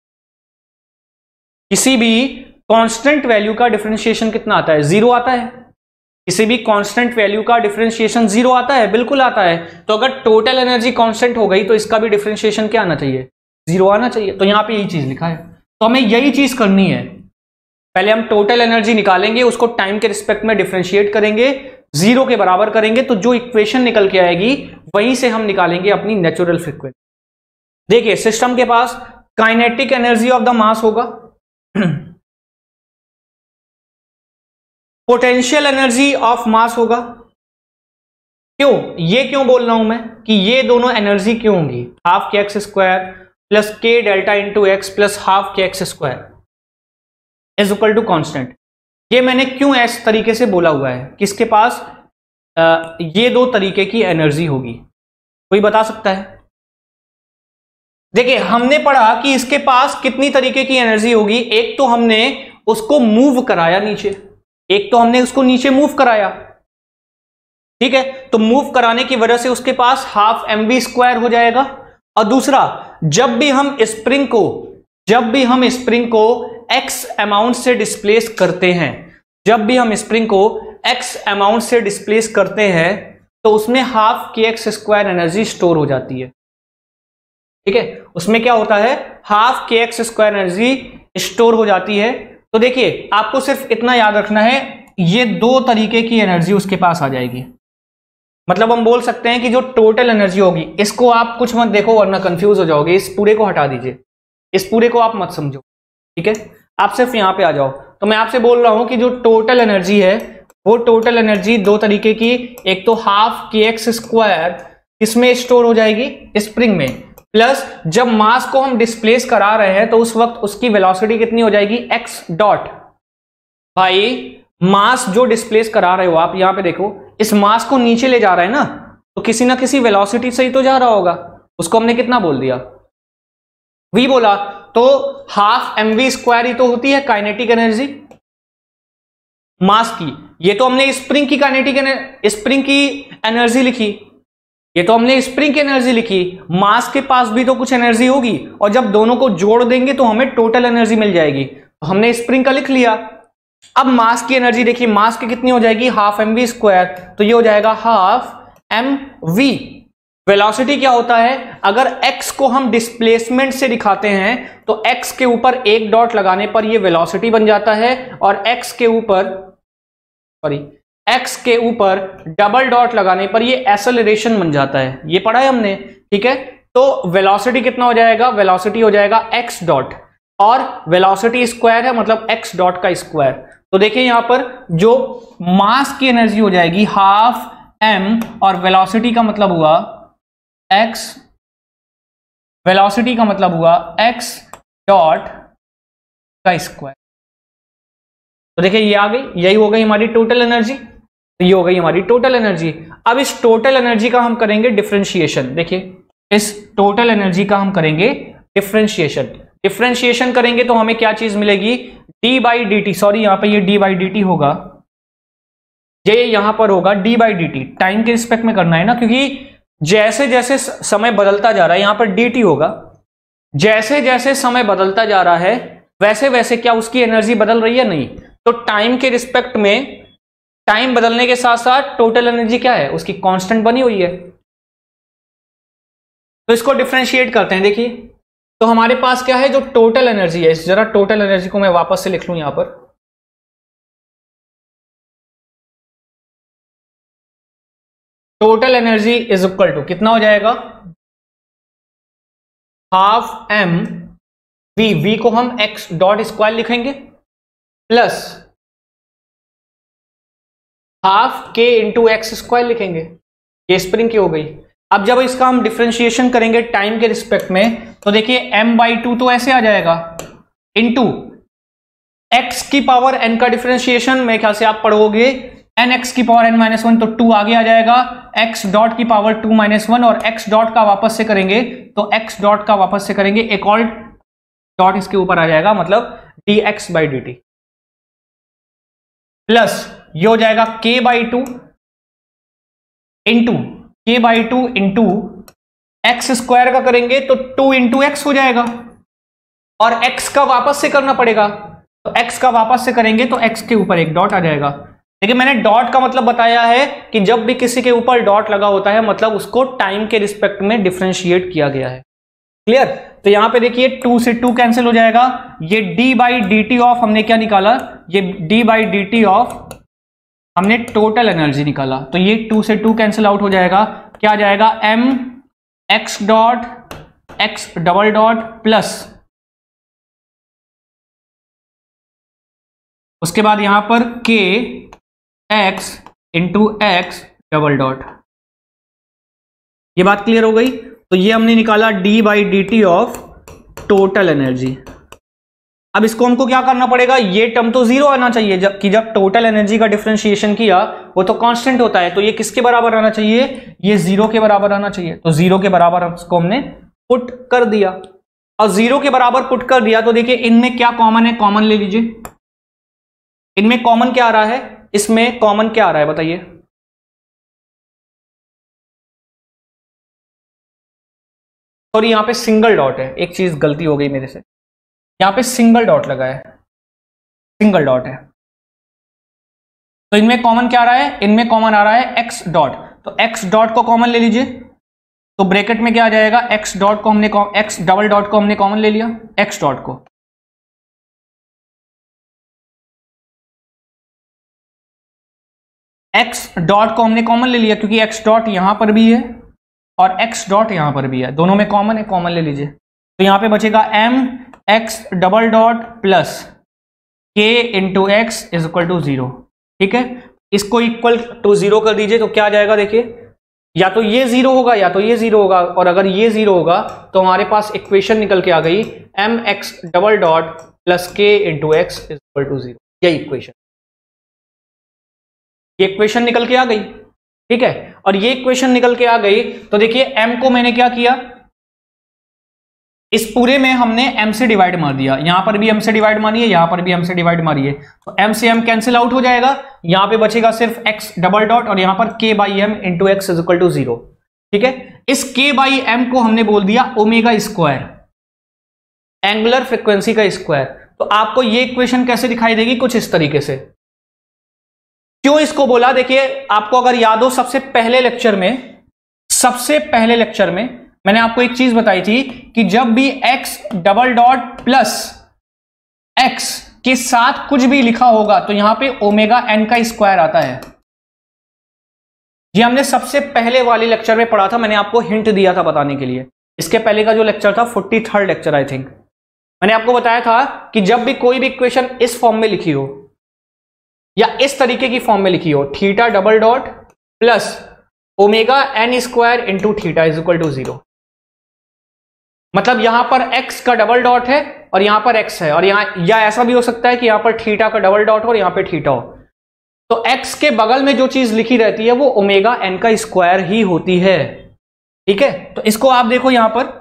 किसी भी कांस्टेंट वैल्यू का डिफरेंशिएशन कितना आता है? जीरो आता है। किसी भी कांस्टेंट वैल्यू का डिफरेंशिएशन जीरो आता है, बिल्कुल आता है। तो अगर टोटल एनर्जी कांस्टेंट हो गई तो इसका भी डिफरेंशिएशन क्या आना चाहिए? जीरो आना चाहिए। तो यहां पे यही चीज लिखा है, तो हमें यही चीज करनी है। पहले हम टोटल एनर्जी निकालेंगे, उसको टाइम के रिस्पेक्ट में डिफरेंशिएट करेंगे, जीरो के बराबर करेंगे, तो जो इक्वेशन निकल के आएगी वहीं से हम निकालेंगे अपनी नेचुरल फ्रीक्वेंसी। देखिए, सिस्टम के पास kinetic energy of the mass होगा, पोटेंशियल एनर्जी ऑफ मास होगा। क्यों, ये क्यों बोल रहा हूं मैं कि ये दोनों एनर्जी क्यों होंगी? Half k x square plus k delta into x plus half k x square is equal to constant. ये मैंने क्यों इस तरीके से बोला हुआ है कि इसके पास आ, ये दो तरीके की एनर्जी होगी? कोई बता सकता है? देखिए, हमने पढ़ा कि इसके पास कितनी तरीके की एनर्जी होगी। एक तो हमने उसको मूव कराया नीचे, एक तो हमने उसको नीचे मूव कराया, ठीक है, तो मूव कराने की वजह से उसके पास हाफ एम वी स्क्वायर हो जाएगा। और दूसरा, जब भी हम स्प्रिंग को जब भी हम स्प्रिंग को एक्स अमाउंट से डिस्प्लेस करते हैं जब भी हम स्प्रिंग को एक्स अमाउंट से डिस्प्लेस करते हैं तो उसमें half k x square energy store हो जाती है। ठीक है, उसमें क्या होता है? Half k x square energy store हो जाती है। तो देखिए, आपको सिर्फ इतना याद रखना है, ये दो तरीके की एनर्जी उसके पास आ जाएगी। मतलब हम बोल सकते हैं कि जो टोटल एनर्जी होगी, इसको आप कुछ मत देखो वरना कंफ्यूज हो जाओगे, इस पूरे को हटा दीजिए, इस पूरे को आप मत समझो। ठीक है, आप सिर्फ यहां पे आ जाओ। तो मैं आपसे बोल रहा हूं कि जो टोटल एनर्जी है वो टोटल एनर्जी दो तरीके की, एक तो हाफ के एक्स स्क्वायर इसमें स्टोर हो जाएगी स्प्रिंग में, प्लस जब मास को हम डिस्प्लेस करा रहे हैं तो उस वक्त उसकी वेलोसिटी कितनी हो जाएगी? X dot. भाई मास जो डिस्प्लेस करा रहे हो आप, यहां पे देखो, इस मास को नीचे ले जा रहे हैं ना, तो किसी ना किसी वेलोसिटी से ही तो जा रहा होगा। उसको हमने कितना बोल दिया? वी बोला। तो हाफ एम वी स्क्वायर ही तो होती है काइनेटिक एनर्जी मास की। ये तो हमने स्प्रिंग की काइनेटिक स्प्रिंग की एनर्जी लिखी, ये तो हमने स्प्रिंग की एनर्जी लिखी। मास के पास भी तो कुछ एनर्जी होगी, और जब दोनों को जोड़ देंगे तो हमें टोटल एनर्जी मिल जाएगी। तो हमने स्प्रिंग का लिख लिया। अब मास की एनर्जी देखिए, मास की कितनी हो जाएगी? हाफ एम वी स्क्वायर, तो ये हो जाएगा हाफ एम वी। वेलोसिटी क्या होता है? अगर x को हम डिस्प्लेसमेंट से दिखाते हैं तो x के ऊपर एक डॉट लगाने पर ये वेलोसिटी बन जाता है, और x के ऊपर सॉरी x के ऊपर डबल डॉट लगाने पर ये एक्सेलरेशन बन जाता है। ये पढ़ा है हमने, ठीक है। तो वेलोसिटी कितना हो जाएगा? वेलोसिटी हो जाएगा x डॉट, और वेलोसिटी स्क्वायर है मतलब x डॉट का स्क्वायर। तो देखिए यहां पर जो मास की एनर्जी हो जाएगी हाफ m, और वेलोसिटी का मतलब हुआ x, वेलोसिटी का मतलब हुआ x डॉट का स्क्वायर। तो देखिए ये आ गई, यही हो गई हमारी टोटल एनर्जी। तो ये हो गई हमारी टोटल एनर्जी। अब इस टोटल एनर्जी का हम करेंगे डिफरेंशिएशन। देखिए इस टोटल एनर्जी का हम करेंगे डिफरेंशिएशन। डिफरेंशिएशन करेंगे तो हमें क्या चीज मिलेगी? D by d t, sorry यहां पर ये डी बाई डी टी होगा, ये यहां पर होगा d by d t. Time के रिस्पेक्ट में करना है ना, क्योंकि जैसे जैसे समय बदलता जा रहा है, यहां पर dt होगा, जैसे जैसे समय बदलता जा रहा है वैसे वैसे क्या उसकी एनर्जी बदल रही है? नहीं। तो टाइम के रिस्पेक्ट में, टाइम बदलने के साथ साथ टोटल एनर्जी क्या है? उसकी कांस्टेंट बनी हुई है। तो इसको डिफरेंशिएट करते हैं। देखिए तो हमारे पास क्या है? जो टोटल एनर्जी है, जरा टोटल एनर्जी को मैं वापस से लिख लूं यहां पर। Total energy is equal to कितना हो जाएगा, हाफ एम वी, वी को हम एक्स डॉट स्क्वायर लिखेंगे plus half k into x square लिखेंगे। ये स्प्रिंग की हो गई। अब जब इसका हम डिफरेंशिएशन करेंगे टाइम के रिस्पेक्ट में तो देखिए एम बाई टू तो ऐसे आ जाएगा इंटू एक्स की पावर एन का डिफरेंशिएशन मेरे ख्याल से आप पढ़ोगे एन एक्स की पावर एन माइनस वन, तो टू आगे आ जाएगा, एक्स डॉट की पावर टू माइनस वन, और एक्स डॉट का वापस से करेंगे तो एक्स डॉट का वापस से करेंगे एक और डॉट इसके ऊपर आ जाएगा, मतलब d x by d t plus ये हो जाएगा k by two into k by two into x square का करेंगे तो टू इंटू एक्स हो जाएगा, और एक्स का वापस से करना पड़ेगा तो एक्स का वापस से करेंगे तो एक्स के ऊपर एक डॉट आ जाएगा। देखिए मैंने डॉट का मतलब बताया है कि जब भी किसी के ऊपर डॉट लगा होता है मतलब उसको टाइम के रिस्पेक्ट में डिफरेंशिएट किया गया है। क्लियर? तो यहां पे देखिए टू से टू कैंसिल हो जाएगा, ये d by d t of हमने क्या निकाला, ये d by d t of हमने टोटल एनर्जी निकाला, तो ये टू से टू कैंसिल आउट हो जाएगा, क्या आ जाएगा m x dot x double dot plus उसके बाद यहां पर k x into x double dot. ये बात क्लियर हो गई? तो ये हमने निकाला d by d t of total energy. अब इसको हमको क्या करना पड़ेगा, ये टर्म तो जीरो आना चाहिए, जब कि जब टोटल एनर्जी का डिफरेंशिएशन किया वो तो कांस्टेंट होता है, तो ये किसके बराबर आना चाहिए, ये जीरो के बराबर आना चाहिए। तो जीरो के बराबर इसको हमने पुट कर दिया, और जीरो के बराबर पुट कर दिया तो देखिए इनमें क्या कॉमन है, कॉमन ले लीजिए। इनमें कॉमन क्या आ रहा है, इसमें कॉमन क्या आ रहा है बताइए, और यहां पे सिंगल डॉट है, एक चीज गलती हो गई मेरे से, यहां पे सिंगल डॉट लगा है, सिंगल डॉट है, तो इनमें कॉमन क्या आ रहा है, इनमें कॉमन आ रहा है एक्स डॉट, तो एक्स डॉट को कॉमन ले लीजिए, तो ब्रैकेट में क्या आ जाएगा, एक्स डॉट को हमने एक्स डबल डॉट को हमने कॉमन ले लिया, एक्स डॉट को, एक्स डॉट को हमने कॉमन ले लिया क्योंकि एक्स डॉट यहां पर भी है और एक्स डॉट यहां पर भी है, दोनों में कॉमन है, कॉमन ले लीजिए, तो यहां पे बचेगा m x double dot plus k into x is equal to zero. ठीक है, इसको इक्वल टू जीरो कर दीजिए तो क्या आ जाएगा, देखिए या तो ये जीरो होगा या तो ये जीरो होगा, और अगर ये जीरो होगा तो हमारे पास इक्वेशन निकल के आ गई m x double dot plus k into x is equal to zero. यही इक्वेशन, ये इक्वेशन निकल के आ गई। ठीक है, और ये इक्वेशन निकल के आ गई तो देखिए m को मैंने क्या किया, इस पूरे में हमने m से डिवाइड मार दिया, यहां पर भी m से डिवाइड मारिए, यहां पर भी m से डिवाइड मारिए, तो m से m कैंसिल आउट हो जाएगा, यहां पे बचेगा सिर्फ x डबल डॉट और यहां पर k by m into x is equal to zero. ठीक है, इस k बाई एम को हमने बोल दिया ओमेगा स्क्वायर, एंगुलर फ्रीक्वेंसी का स्क्वायर। तो आपको ये इक्वेशन कैसे दिखाई देगी, कुछ इस तरीके से। क्यों इसको बोला, देखिए आपको अगर याद हो सबसे पहले लेक्चर में, सबसे पहले लेक्चर में मैंने आपको एक चीज बताई थी कि जब भी x double dot plus x के साथ कुछ भी लिखा होगा तो यहां पे ओमेगा एन का स्क्वायर आता है। ये हमने सबसे पहले वाले लेक्चर में पढ़ा था, मैंने आपको हिंट दिया था बताने के लिए। इसके पहले का जो लेक्चर था forty third lecture I think, मैंने आपको बताया था कि जब भी कोई भी इक्वेशन इस फॉर्म में लिखी हो या इस तरीके की फॉर्म में लिखी हो, theta double dot plus omega N square into theta is equal to zero, मतलब यहां पर x का डबल डॉट है और यहां पर x है, और यहां या ऐसा भी हो सकता है कि यहां पर थीटा का डबल डॉट हो और यहां पे थीटा हो, तो x के बगल में जो चीज लिखी रहती है वो ओमेगा एन का स्क्वायर ही होती है। ठीक है, तो इसको आप देखो यहां पर,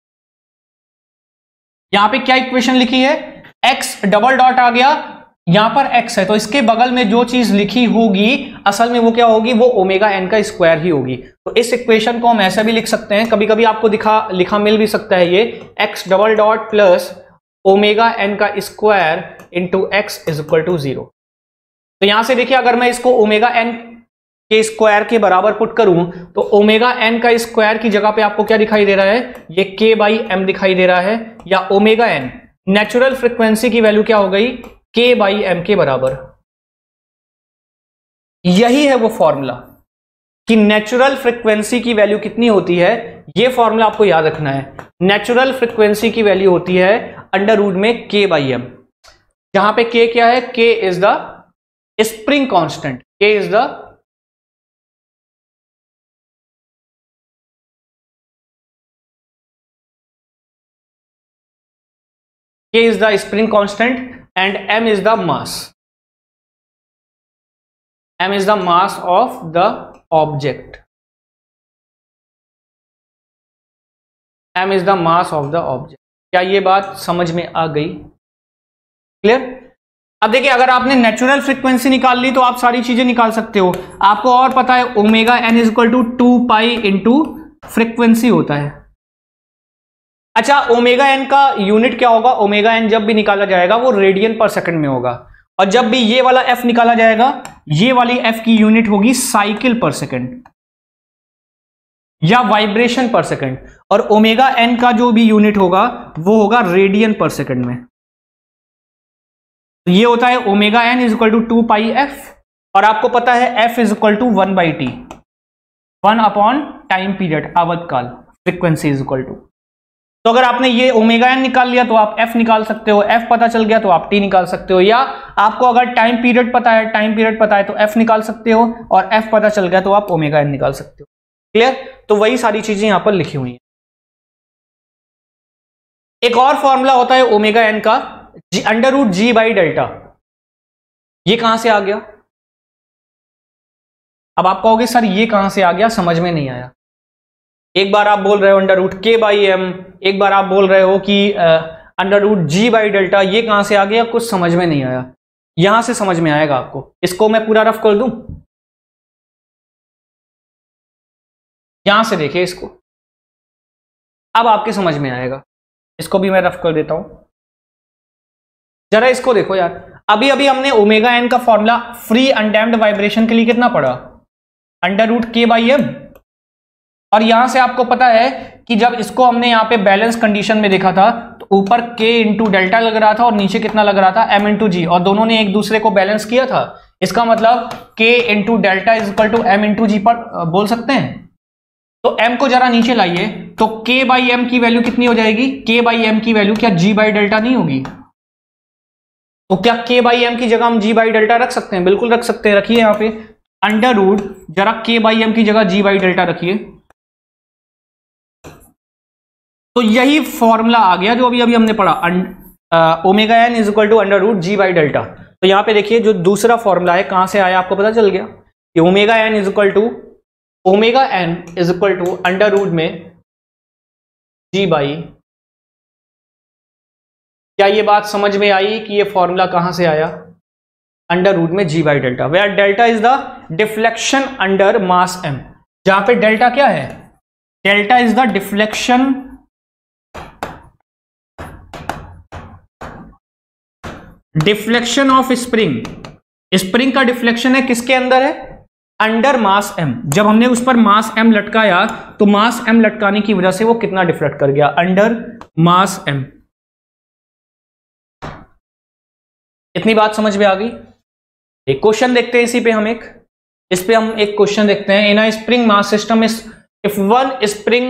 यहां पे क्या इक्वेशन लिखी है, x डबल डॉट आ गया, यहां पर x है, तो इसके बगल में जो चीज लिखी होगी असल में वो क्या होगी, वो ओमेगा एन का स्क्वायर ही होगी। तो इस इक्वेशन को हम ऐसा भी लिख सकते हैं, कभी कभी आपको दिखा लिखा मिल भी सकता है, ये x double dot plus omega n का square into x is equal to zero. तो यहां से देखिए अगर मैं इसको ओमेगा एन के स्क्वायर के बराबर पुट करूं तो ओमेगा एन का स्क्वायर की जगह पे आपको क्या दिखाई दे रहा है, ये के बाई एम दिखाई दे रहा है, या ओमेगा एन नेचुरल फ्रिक्वेंसी की वैल्यू क्या हो गई, के बाई एम के बराबर। यही है वो फॉर्मूला, कि नेचुरल फ्रीक्वेंसी की वैल्यू कितनी होती है, ये फॉर्मूला आपको याद रखना है। नेचुरल फ्रीक्वेंसी की वैल्यू होती है अंडर रूट में के बाई एम, जहां पे के क्या है, k is the spring constant, k is the k is the spring constant and m is the mass, m is the mass of the object, m is the mass of the object। क्या ये बात समझ में आ गई? Clear? अब देखिए, अगर आपने नेचुरल फ्रीक्वेंसी निकाल ली तो आप सारी चीजें निकाल सकते हो। आपको और पता है omega n is equal to two pi into frequency होता है। अच्छा, ओमेगा एन का यूनिट क्या होगा? ओमेगा एन जब भी निकाला जाएगा वो रेडियन पर सेकंड में होगा, और जब भी ये वाला एफ निकाला जाएगा, ये वाली एफ की यूनिट होगी साइकिल पर सेकंड या वाइब्रेशन पर सेकंड, और ओमेगा एन का जो भी यूनिट होगा वो होगा रेडियन पर सेकंड में। तो ये होता है omega n is equal to two pi f, और आपको पता है f is equal to one by t, one upon time period, आवत काल, फ्रीक्वेंसी इज इक्वल टू। तो अगर आपने ये ओमेगा एन निकाल लिया तो आप एफ निकाल सकते हो, एफ पता चल गया तो आप टी निकाल सकते हो, या आपको अगर टाइम पीरियड पता है, टाइम पीरियड पता है तो एफ निकाल सकते हो, और एफ पता चल गया तो आप ओमेगा एन निकाल सकते हो। क्लियर? तो वही सारी चीजें यहां पर लिखी हुई हैं। एक और फॉर्मूला होता है ओमेगा एन का, under root ji by delta. ये कहां से आ गया? अब आप कहोगे सर ये कहां से आ गया, समझ में नहीं आया। एक बार आप बोल रहे हो under root k by m, एक बार आप बोल रहे हो कि under root ji by delta, ये कहां से आ गया, कुछ समझ में नहीं आया। यहां से समझ में आएगा आपको। इसको मैं पूरा रफ कर दूं, यहां से देखिए इसको, अब आपके समझ में आएगा। इसको भी मैं रफ कर देता हूं, जरा इसको देखो यार। अभी अभी हमने ओमेगा एन का फॉर्मूला फ्री अनडैम्प्ड वाइब्रेशन के लिए कितना पढ़ा, under root k by m, और यहां से आपको पता है कि जब इसको हमने यहां पे बैलेंस कंडीशन में देखा था तो ऊपर के इंटू डेल्टा लग रहा था और नीचे कितना लग रहा था, एम इंटू जी, और दोनों ने एक दूसरे को बैलेंस किया था। इसका मतलब k into delta is equal to m into g पर बोल सकते हैं। तो एम को जरा नीचे लाइए, तो के बाई एम की वैल्यू कितनी हो जाएगी, के बाई एम की वैल्यू क्या जी बाई डेल्टा नहीं होगी? तो क्या के बाई एम की जगह हम जी बाई डेल्टा रख सकते हैं? बिल्कुल रख सकते हैं। रखिए यहां पे अंडर रूट, जरा के बाई एम की जगह जी बाई डेल्टा रखिए, तो यही फॉर्मूला आ गया जो अभी अभी हमने पढ़ा, omega n is equal to under root ji by delta. तो यहां पे देखिए जो दूसरा फॉर्मूला है कहां से आया, आपको पता चल गया कि omega n is equal to omega n is equal to under root में जी बाई। क्या ये बात समझ में आई कि ये फॉर्मूला कहां से आया, अंडर रूट में g by delta, where delta is the deflection under mass m. जहां पे डेल्टा क्या है, delta is the deflection deflection of spring. Spring का डिफ्लेक्शन है किसके अंदर है, अंडर मास एम। जब हमने उस पर मास एम लटकाया तो मास एम लटकाने की वजह से वो कितना डिफ्लेक्ट कर गया, अंडर मास एम। इतनी बात समझ में आ गई। एक क्वेश्चन देखते हैं इसी पे, हम एक इस पे हम एक क्वेश्चन देखते हैं। In a spring mass system is if one spring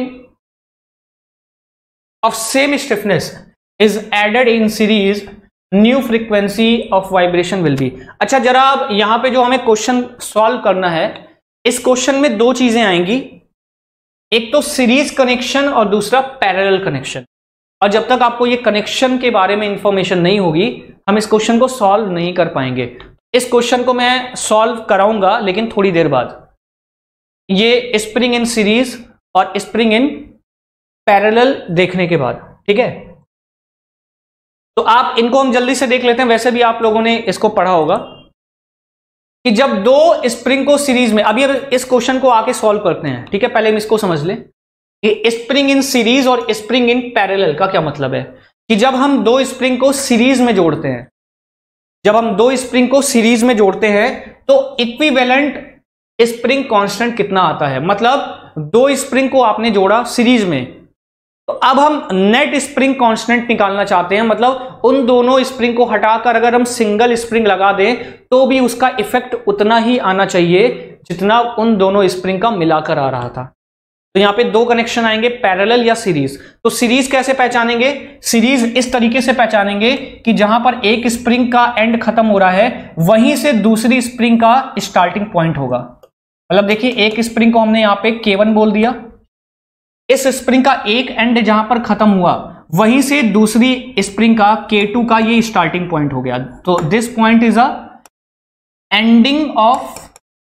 of same stiffness is added in series, new frequency of vibration will be. अच्छा, जरा अब यहां पे जो हमें क्वेश्चन सॉल्व करना है, इस क्वेश्चन में दो चीजें आएंगी, एक तो सीरीज कनेक्शन और दूसरा पैरेलल कनेक्शन। और जब तक आपको ये कनेक्शन के बारे में इंफॉर्मेशन नहीं होगी, हम इस क्वेश्चन को सॉल्व नहीं कर पाएंगे। इस क्वेश्चन को मैं सॉल्व कराऊंगा लेकिन थोड़ी देर बाद, ये स्प्रिंग इन सीरीज और स्प्रिंग इन पैरेलल देखने के बाद, ठीक है। तो आप इनको हम जल्दी से देख लेते हैं। वैसे भी आप लोगों ने इसको पढ़ा होगा कि जब दो स्प्रिंग को सीरीज में, अभी इस क्वेश्चन को आके सॉल्व करते हैं, ठीक है। पहले हम इसको समझ लें कि स्प्रिंग इन सीरीज और स्प्रिंग इन पैरेलल का क्या मतलब है। कि जब हम दो स्प्रिंग को सीरीज में जोड़ते हैं, जब हम दो स्प्रिंग को सीरीज में जोड़ते हैं तो इक्विवेलेंट स्प्रिंग कांस्टेंट कितना आता है। मतलब दो स्प्रिंग को आपने जोड़ा सीरीज में, तो अब हम नेट स्प्रिंग कांस्टेंट निकालना चाहते हैं, मतलब उन दोनों स्प्रिंग को हटाकर अगर हम सिंगल स्प्रिंग लगा दें तो भी उसका इफेक्ट उतना ही आना चाहिए जितना उन दोनों स्प्रिंग का मिलाकर आ रहा था। तो यहां पे दो कनेक्शन आएंगे, पैरेलल या सीरीज। तो सीरीज कैसे पहचानेंगे? सीरीज इस तरीके से पहचानेंगे कि जहां पर एक स्प्रिंग का एंड खत्म हो रहा है वहीं से दूसरी स्प्रिंग का स्टार्टिंग पॉइंट होगा। मतलब देखिए, एक स्प्रिंग को हमने यहां पे के वन बोल दिया, इस स्प्रिंग का एक एंड जहां पर खत्म हुआ वहीं से दूसरी स्प्रिंग का के टू का ये स्टार्टिंग पॉइंट हो गया। तो this point is a ending of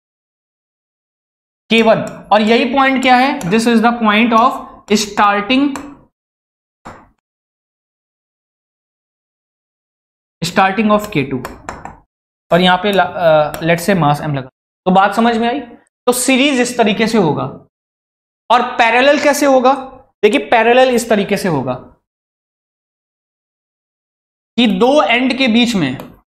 k one, और यही पॉइंट क्या है? This is the point of starting starting of k two, और यहां पे लेट से मास एम लगा। तो बात समझ में आई? तो सीरीज इस तरीके से होगा। और पैरेलल कैसे होगा? देखिए, पैरेलल इस तरीके से होगा कि दो एंड के बीच में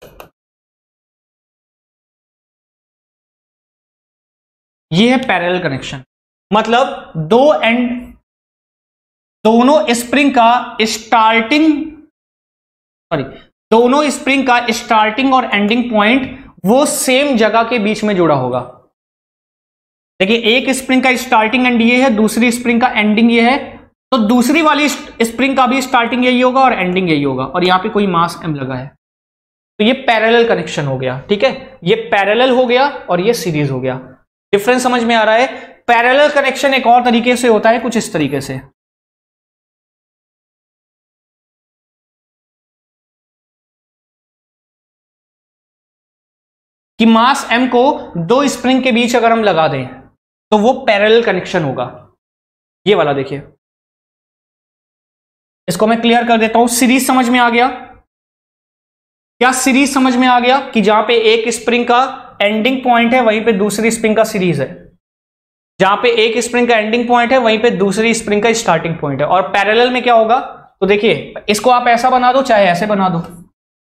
ये है पैरेलल कनेक्शन, मतलब दो एंड, दोनों स्प्रिंग का स्टार्टिंग सॉरी दोनों स्प्रिंग का स्टार्टिंग और एंडिंग पॉइंट वो सेम जगह के बीच में जुड़ा होगा। देखिए, एक स्प्रिंग का स्टार्टिंग एंड ये है, दूसरी स्प्रिंग का एंडिंग ये है, तो दूसरी वाली स्प्रिंग का भी स्टार्टिंग यही होगा और एंडिंग यही होगा, और यहां पे कोई मास एम लगा है। तो ये पैरेलल कनेक्शन हो गया। ठीक है, ये पैरेलल हो गया और ये सीरीज हो गया। डिफरेंस समझ में आ रहा है? पैरेलल कनेक्शन एक और तरीके से होता है, कुछ इस तरीके से। कि मास m को दो स्प्रिंग के बीच अगर हम लगा दें तो वो पैरेलल कनेक्शन होगा। ये वाला देखिए, इसको मैं क्लियर कर देता हूं। सीरीज समझ में आ गया? क्या सीरीज समझ में आ गया? कि जहां पे एक स्प्रिंग का एंडिंग पॉइंट है वहीं पे दूसरी स्प्रिंग का सीरीज है, जहां पे एक स्प्रिंग का एंडिंग पॉइंट है वहीं पे दूसरी स्प्रिंग का स्टार्टिंग पॉइंट है। और पैरेलल में क्या होगा? तो देखिए, इसको आप ऐसा बना दो चाहे ऐसे बना दो,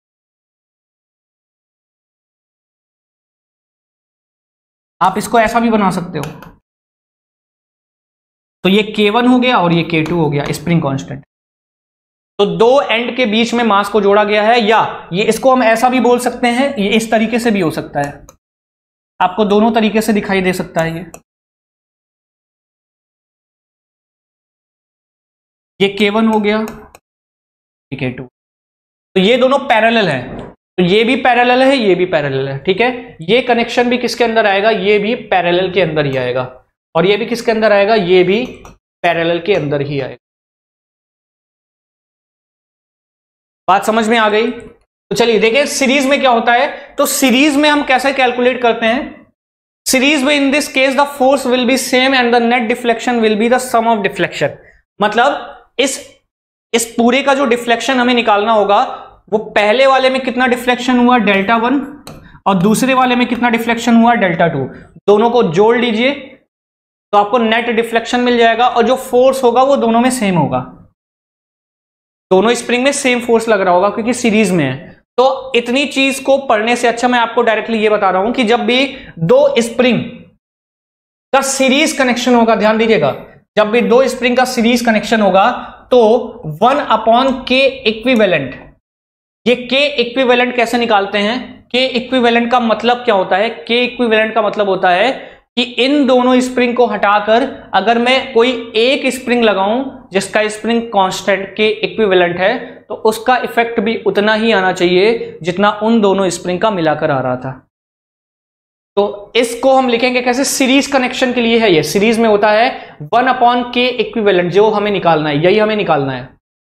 आप इसको ऐसा भी बना सकते हो। तो ये के वन हो गया और ये के टू हो गया स्प्रिंग कांस्टेंट। तो दो एंड के बीच में मास को जोड़ा गया है, या ये इसको हम ऐसा भी बोल सकते हैं, ये इस तरीके से भी हो सकता है, आपको दोनों तरीके से दिखाई दे सकता है। ये ये के वन हो गया, ये के टू। तो ये दोनों पैरेलल है, तो ये भी पैरेलल है, ये भी पैरेलल है। ठीक है, ये कनेक्शन भी किसके अंदर आएगा? ये भी पैरेलल के अंदर ही आएगा, और ये भी किसके अंदर आएगा? ये भी पैरेलल के अंदर ही आएगा। बात समझ में आ गई? तो चलिए देखिए, सीरीज में क्या होता है। तो सीरीज में हम कैसे कैलकुलेट करते हैं? सीरीज में in this case the force will be same and the net deflection will be the sum of deflection. मतलब इस इस पूरे का जो डिफ्लेक्शन हमें निकालना होगा वो पहले वाले में कितना डिफ्लेक्शन हुआ डेल्टा वन, और दूसरे वाले में कितना डिफ्लेक्शन हुआ डेल्टा टू, दोनों को जोड़ लीजिए तो आपको नेट डिफ्लेक्शन मिल जाएगा, और जो फोर्स होगा वो दोनों में सेम होगा, दोनों स्प्रिंग में सेम फोर्स लग रहा होगा क्योंकि सीरीज में है। तो इतनी चीज को पढ़ने से अच्छा मैं आपको डायरेक्टली ये बता रहा हूं कि जब भी दो स्प्रिंग का सीरीज कनेक्शन होगा, ध्यान दीजिएगा, जब भी दो स्प्रिंग का सीरीज कनेक्शन होगा तो वन अपॉन के इक्विवेलेंट, ये के इक्विवेलेंट कैसे निकालते हैं? के इक्विवेलेंट का मतलब क्या होता है? के इक्विवेलेंट का मतलब होता है कि इन दोनों स्प्रिंग को हटाकर अगर मैं कोई एक स्प्रिंग लगाऊं जिसका स्प्रिंग कांस्टेंट के इक्विवेलेंट है तो उसका इफेक्ट भी उतना ही आना चाहिए जितना उन दोनों स्प्रिंग का मिलाकर आ रहा था। तो इसको हम लिखेंगे कैसे? सीरीज कनेक्शन के लिए है ये। सीरीज में होता है वन अपॉन के इक्विवेलेंट, जो हमें निकालना है, यही हमें निकालना है,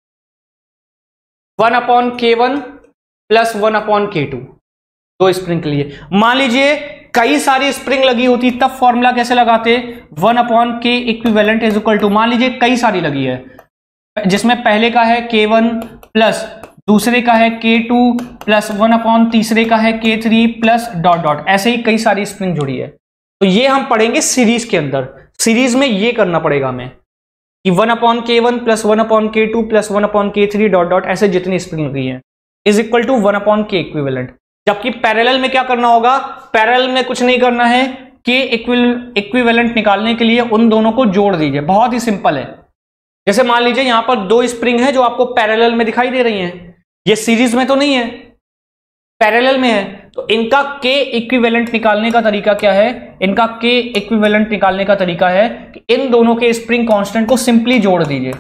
one upon k one plus one upon k two, दो स्प्रिंग के लिए। मान लीजिए कई सारी स्प्रिंग लगी होती तब फॉर्मूला कैसे लगाते? One upon k equivalent is equal to, मान लीजिए कई सारी लगी है जिसमें पहले का है के वन प्लस दूसरे का है के टू प्लस वन अपॉन तीसरे का है के थ्री प्लस डॉट डॉट, ऐसे ही कई सारी स्प्रिंग जुड़ी है। तो ये हम पढ़ेंगे सीरीज के अंदर। सीरीज में ये करना पड़ेगा हमें कि one upon k one plus one upon k two plus one upon k three dot dot, ऐसे जितनी स्प्रिंग लगी है is equal to one upon k equivalent. जबकि पैरेलल में क्या करना होगा? पैरेलल में कुछ नहीं करना है, के इक्विवेलेंट निकालने के लिए उन दोनों को जोड़ दीजिए, बहुत ही सिंपल है। जैसे मान लीजिए यहां पर दो स्प्रिंग है जो आपको पैरेलल में दिखाई दे रही हैं, ये सीरीज में तो नहीं है, पैरेलल में है, तो इनका के इक्विवेलेंट निकालने का तरीका क्या है? इनका के इक्विवेलेंट निकालने का तरीका है कि इन दोनों के स्प्रिंग कांस्टेंट को सिंपली जोड़ दीजिए,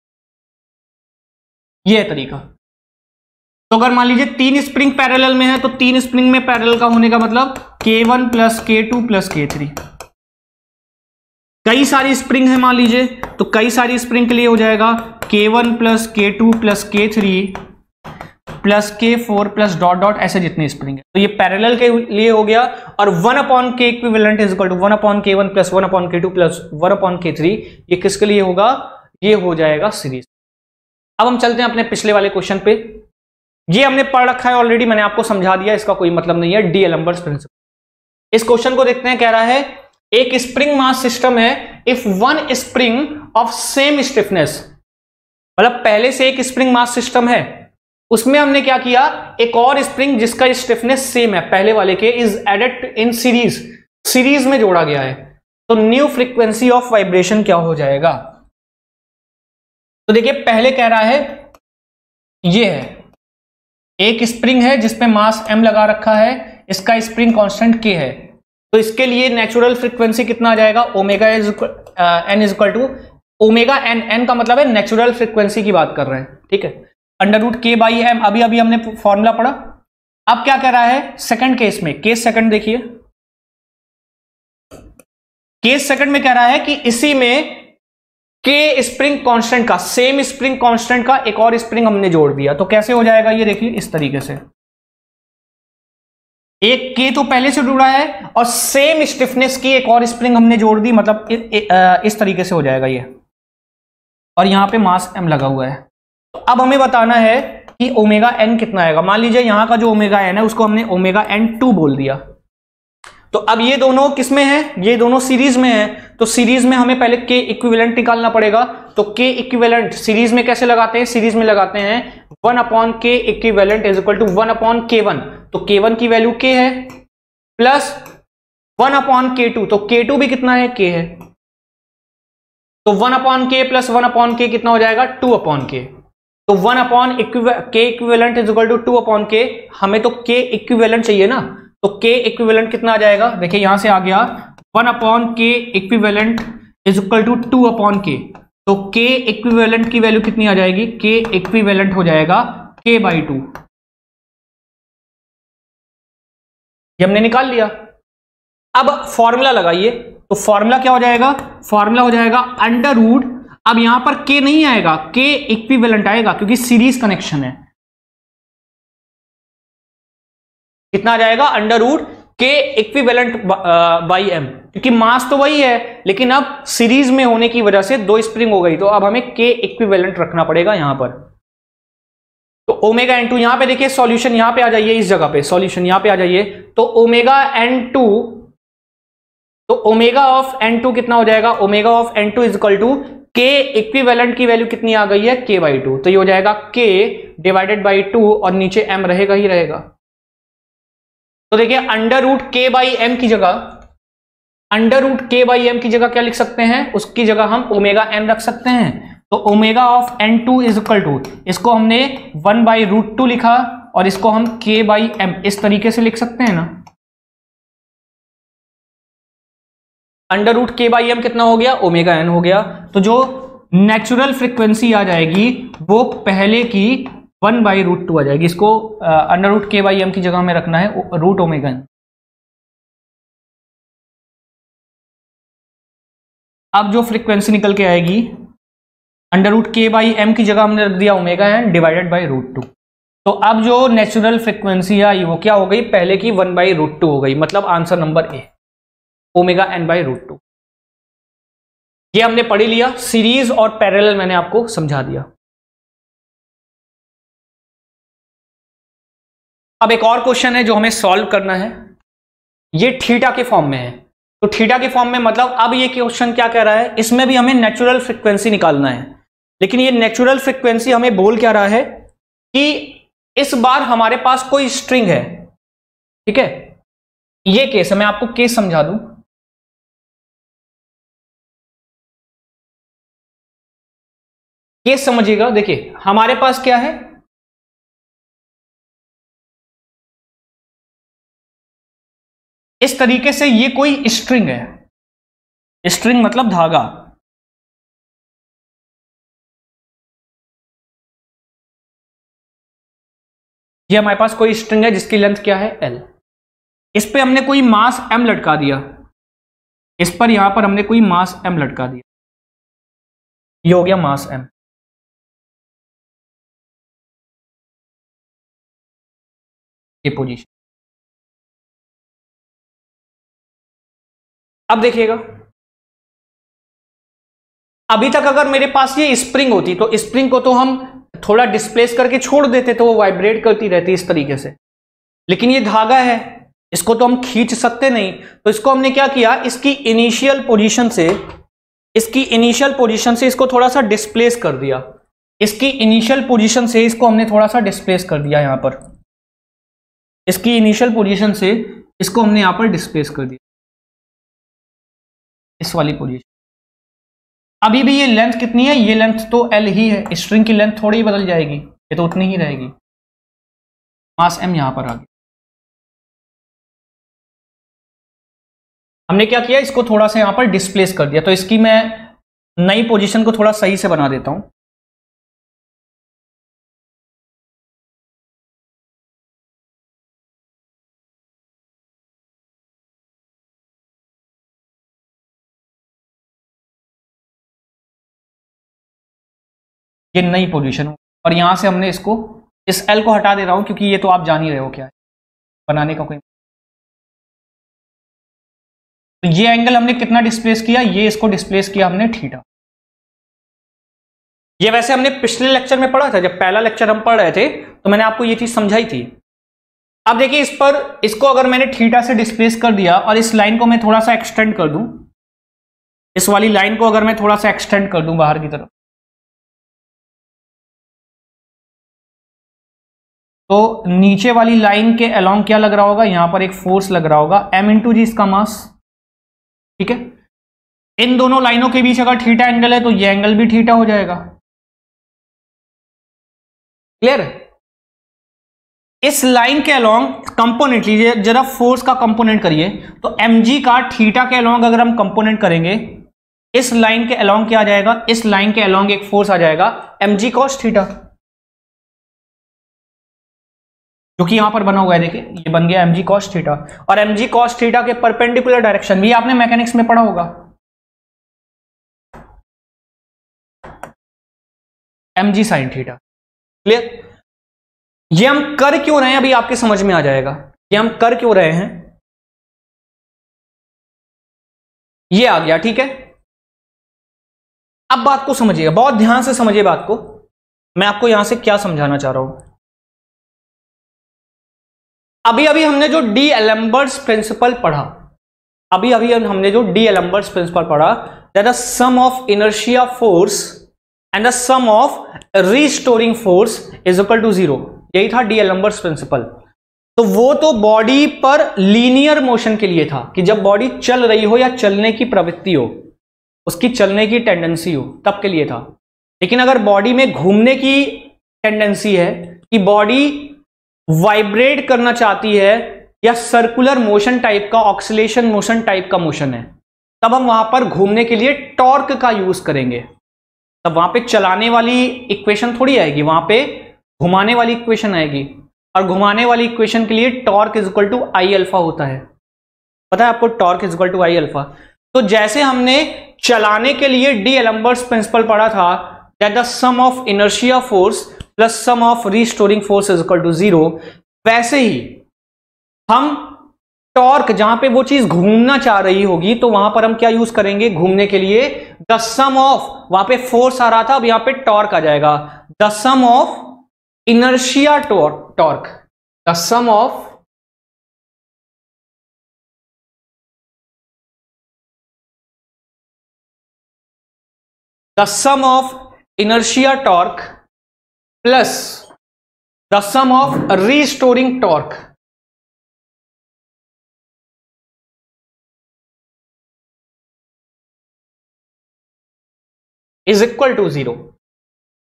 यह है तरीका। तो अगर मान लीजिए तीन स्प्रिंग पैरेलल में है तो तीन स्प्रिंग में पैरेलल का होने का मतलब k one plus k two plus k three. कई सारी स्प्रिंग है मान लीजिए, तो कई सारी स्प्रिंग के लिए हो जाएगा k one plus k two plus k three plus k four plus dot dot, ऐसे जितनी स्प्रिंग है। तो ये पैरेलल के लिए हो गया। और one upon k equivalent is equal to one upon k one plus one upon k two plus one upon k three, ये किसके लिए होगा? ये हो जाएगा सीरीज। अब हम चलते हैं अपने पिछले वाले क्वेश्चन पे। ये हमने पढ़ रखा है ऑलरेडी, मैंने आपको समझा दिया, इसका कोई मतलब नहीं है, डी एलम्बर्ट्स प्रिंसिपल। इस क्वेश्चन को देखते हैं, कह रहा है एक स्प्रिंग मास सिस्टम है, if one spring of same stiffness, मतलब पहले से एक स्प्रिंग मास सिस्टम है, उसमें हमने क्या किया, एक और स्प्रिंग जिसका स्टिफनेस सेम है पहले वाले के, is added in series, series में जोड़ा गया है, तो न्यू फ्रीक्वेंसी ऑफ वाइब्रेशन क्या हो जाएगा? तो देखिए पहले कह रहा है ये है एक स्प्रिंग है जिसपे मास m लगा रखा है, इसका स्प्रिंग कांस्टेंट k है, तो इसके लिए नेचुरल फ्रीक्वेंसी कितना आ जाएगा? Omega is n is equal to omega n, n का मतलब है नेचुरल फ्रीक्वेंसी की बात कर रहे हैं, ठीक है, under root k by m. अभी अभी हमने फॉर्मूला पढ़ा। अब क्या कह रहा है सेकंड केस में, केस सेकंड देखिए, केस सेकंड में कह रहा है कि इसी में के स्प्रिंग कांस्टेंट का, सेम स्प्रिंग कांस्टेंट का एक और स्प्रिंग हमने जोड़ दिया, तो कैसे हो जाएगा ये देखिए इस तरीके से, एक के तो पहले से जुड़ा है और सेम स्टिफनेस की एक और स्प्रिंग हमने जोड़ दी, मतलब इस तरीके से हो जाएगा ये, और यहां पे मास m लगा हुआ है। तो अब हमें बताना है कि ओमेगा n कितना आएगा। मान लीजिए यहां का जो ओमेगा n है उसको हमने ओमेगा एन टू बोल दिया, तो अब ये दोनों किसमें है? ये दोनों सीरीज में है, तो सीरीज में हमें पहले के इक्विवेलेंट निकालना पड़ेगा। तो के इक्विवेलेंट सीरीज में कैसे लगाते हैं? सीरीज में लगाते हैं one upon k equivalent is equal to one upon k one, तो के वन की वैल्यू के है, plus one upon k two, तो के टू भी कितना है? के है, तो one upon k plus one upon k कितना हो जाएगा? टू अपॉन के, तो one upon k equivalent is equal to two upon k, हमें तो के इक्विवेलेंट चाहिए ना, तो के इक्विवेलेंट कितना आ जाएगा? देखिए यहां से आ गया one upon k equivalent is equal to two upon k, तो के इक्विवेलेंट की वैल्यू कितनी आ जाएगी? के इक्विवेलेंट हो जाएगा के बाई टू, ये हमने निकाल लिया। अब फॉर्मूला लगाइए, तो फॉर्मूला क्या हो जाएगा? फॉर्मूला हो जाएगा अंडर रूट, अब यहां पर के नहीं आएगा, के इक्विवेलेंट आएगा क्योंकि सीरीज कनेक्शन है। कितना आ जाएगा? Under root k equivalent by m, क्योंकि मास तो वही है लेकिन अब सीरीज में होने की वजह से दो स्प्रिंग हो गई, तो अब हमें के इक्विवेलेंट रखना पड़ेगा यहां पर। तो ओमेगा एन टू, यहां पे देखिए सॉल्यूशन, यहां पे आ जाइए इस जगह पे, सॉल्यूशन यहां पे आ जाइए, तो ओमेगा एन टू, तो ओमेगा ऑफ एन टू कितना हो जाएगा? Omega of n two is equal to k equivalent की वैल्यू कितनी आ गई है? के बाई टू, तो ये हो जाएगा के डिवाइडेड बाई टू और नीचे एम रहेगा ही रहेगा। तो देखिए under root k by m की जगह, under root k by m की जगह क्या लिख सकते हैं? उसकी जगह हम ओमेगा एन रख सकते हैं, तो omega of n two is equal to, इसको हमने वन बाई रूट टू लिखा और इसको हम के बाई एम इस तरीके से लिख सकते हैं ना। Under root k by m कितना हो गया? ओमेगा एन हो गया। तो जो नेचुरल फ्रीक्वेंसी आ जाएगी वो पहले की वन बाई रूट टू आ जाएगी, इसको under root k by m की जगह में रखना है रूट ओमेगा एन। अब जो फ्रीक्वेंसी निकल के आएगी, under root k by m की जगह हमने रख दिया omega n divided by root two, तो अब जो नेचुरल फ्रीक्वेंसी आई वो क्या हो गई? पहले की वन बाई रूट टू हो गई, मतलब answer number A, omega N by root two. ये हमने पढ़ लिया, सीरीज और पैरेलल मैंने आपको समझा दिया। अब एक और क्वेश्चन है जो हमें सॉल्व करना है, ये थीटा के फॉर्म में है। तो थीटा के फॉर्म में मतलब अब ये क्वेश्चन क्या कह रहा है? इसमें भी हमें नेचुरल फ्रीक्वेंसी निकालना है, लेकिन ये नेचुरल फ्रीक्वेंसी हमें बोल क्या रहा है कि इस बार हमारे पास कोई स्ट्रिंग है, ठीक है, ये केस है, मैं आपको केस समझा दूं। केस समझिएगा। देखिए हमारे पास क्या है, इस तरीके से ये कोई स्ट्रिंग है, स्ट्रिंग मतलब धागा। ये हमारे पास कोई स्ट्रिंग है जिसकी लेंथ क्या है, एल। इस पे हमने कोई मास एम लटका दिया, इस पर यहां पर हमने कोई मास एम लटका दिया, ये हो गया मास एम। ये पोजीशन। अब देखिएगा, अभी तक अगर मेरे पास ये स्प्रिंग होती तो स्प्रिंग को तो हम थोड़ा डिस्प्लेस करके छोड़ देते तो वो वाइब्रेट करती रहती इस तरीके से, लेकिन ये धागा है, इसको तो हम खींच सकते नहीं। तो इसको हमने क्या किया, इसकी इनिशियल पोजीशन से इसकी इनिशियल पोजीशन से इसको थोड़ा सा डिस्प्लेस कर दिया, इसकी इनिशियल पोजीशन से इसको हमने थोड़ा सा डिस्प्लेस कर दिया, यहां पर इसकी इनिशियल पोजीशन से इसको हमने यहां पर डिस्प्लेस कर दिया, इस वाली पोजीशन। अभी भी ये लेंथ कितनी है, ये लेंथ तो एल ही है, स्ट्रिंग की लेंथ थोड़ी ही बदल जाएगी, ये तो उतनी ही रहेगी। मास एम यहां पर आ गया। हमने क्या किया, इसको थोड़ा सा यहां पर डिस्प्लेस कर दिया, तो इसकी मैं नई पोजीशन को थोड़ा सही से बना देता हूं। ये नई पोजीशन, और यहां से हमने इसको, इस एल को हटा दे रहा हूं क्योंकि ये तो आप जान ही रहे हो क्या है, बनाने का कोई। तो ये एंगल हमने कितना डिस्प्लेस किया, ये इसको डिस्प्लेस किया हमने थीटा। ये वैसे हमने पिछले लेक्चर में पढ़ा था, जब पहला लेक्चर हम पढ़ रहे थे तो मैंने आपको ये चीज समझाई थी। अब देखिए इस पर, इसको अगर मैंने थीटा से डिस्प्लेस कर दिया और इस लाइन को मैं थोड़ा सा एक्सटेंड कर दूं, इस वाली लाइन को अगर मैं थोड़ा सा एक्सटेंड कर दूं बाहर की तरफ, तो नीचे वाली लाइन के अलोंग क्या लग रहा होगा, यहां पर एक फोर्स लग रहा होगा, एम इंटू जी इसका मास। ठीक है, इन दोनों लाइनों के बीच अगर थीटा एंगल है तो ये एंगल भी थीटा हो जाएगा। क्लियर है? इस लाइन के अलोंग कंपोनेंट लीजिए, जरा फोर्स का कंपोनेंट करिए, तो mg का थीटा के अलोंग अगर हम कंपोनेंट करेंगे, इस लाइन के अलोंग क्या आ जाएगा, इस लाइन के अलोंग एक फोर्स आ जाएगा mg cos थीटा, जो कि यहां पर बना हुआ है। देखिए ये बन गया mg cos थीटा, और mg cos थीटा के परपेंडिकुलर डायरेक्शन भी आपने मैकेनिक्स में पढ़ा होगा, mg sin थीटा। क्लियर? ये हम कर क्यों रहे हैं अभी आपके समझ में आ जाएगा, ये हम कर क्यों रहे हैं, ये आ गया। ठीक है, अब बात को समझिएगा, बहुत ध्यान से समझिए बात को, मैं आपको यहां से क्या समझाना चाह रहा हूं। अभी अभी हमने जो डी एलम्बर्ट्स प्रिंसिपल पढ़ा, अभी अभी हमने जो डी एलम्बर्ट्स प्रिंसिपल पढ़ा, that the sum of inertia force and the sum of restoring force is equal to zero, यही था डी एलम्बर्ट्स प्रिंसिपल। तो वो तो बॉडी पर लीनियर मोशन के लिए था, कि जब बॉडी चल रही हो या चलने की प्रवृत्ति हो, उसकी चलने की टेंडेंसी हो, तब के लिए था। लेकिन अगर बॉडी में घूमने की टेंडेंसी है, कि बॉडी वाइब्रेट करना चाहती है, या सर्कुलर मोशन टाइप का, ऑक्सीलेशन मोशन टाइप का मोशन है, तब हम वहां पर घूमने के लिए टॉर्क का यूज करेंगे। तब वहां पे चलाने वाली इक्वेशन थोड़ी आएगी, वहां पे घुमाने वाली इक्वेशन आएगी, और घुमाने वाली इक्वेशन के लिए torque is equal to I alpha होता है। पता है आपको, torque is equal to I alpha. तो जैसे हमने चलाने के लिए डी एलम्बर्ट्स प्रिंसिपल पढ़ा था, that the sum of inertia force plus sum of restoring force is equal to zero, वैसे ही हम टॉर्क, जहां पे वो चीज घूमना चाह रही होगी, तो वहां पर हम क्या यूज करेंगे घूमने के लिए, द सम ऑफ, वहां पे फोर्स आ रहा था, अब यहां पे टॉर्क आ जाएगा, the sum of inertia torque torque the sum of the sum of inertia torque plus the sum of restoring torque is equal to zero.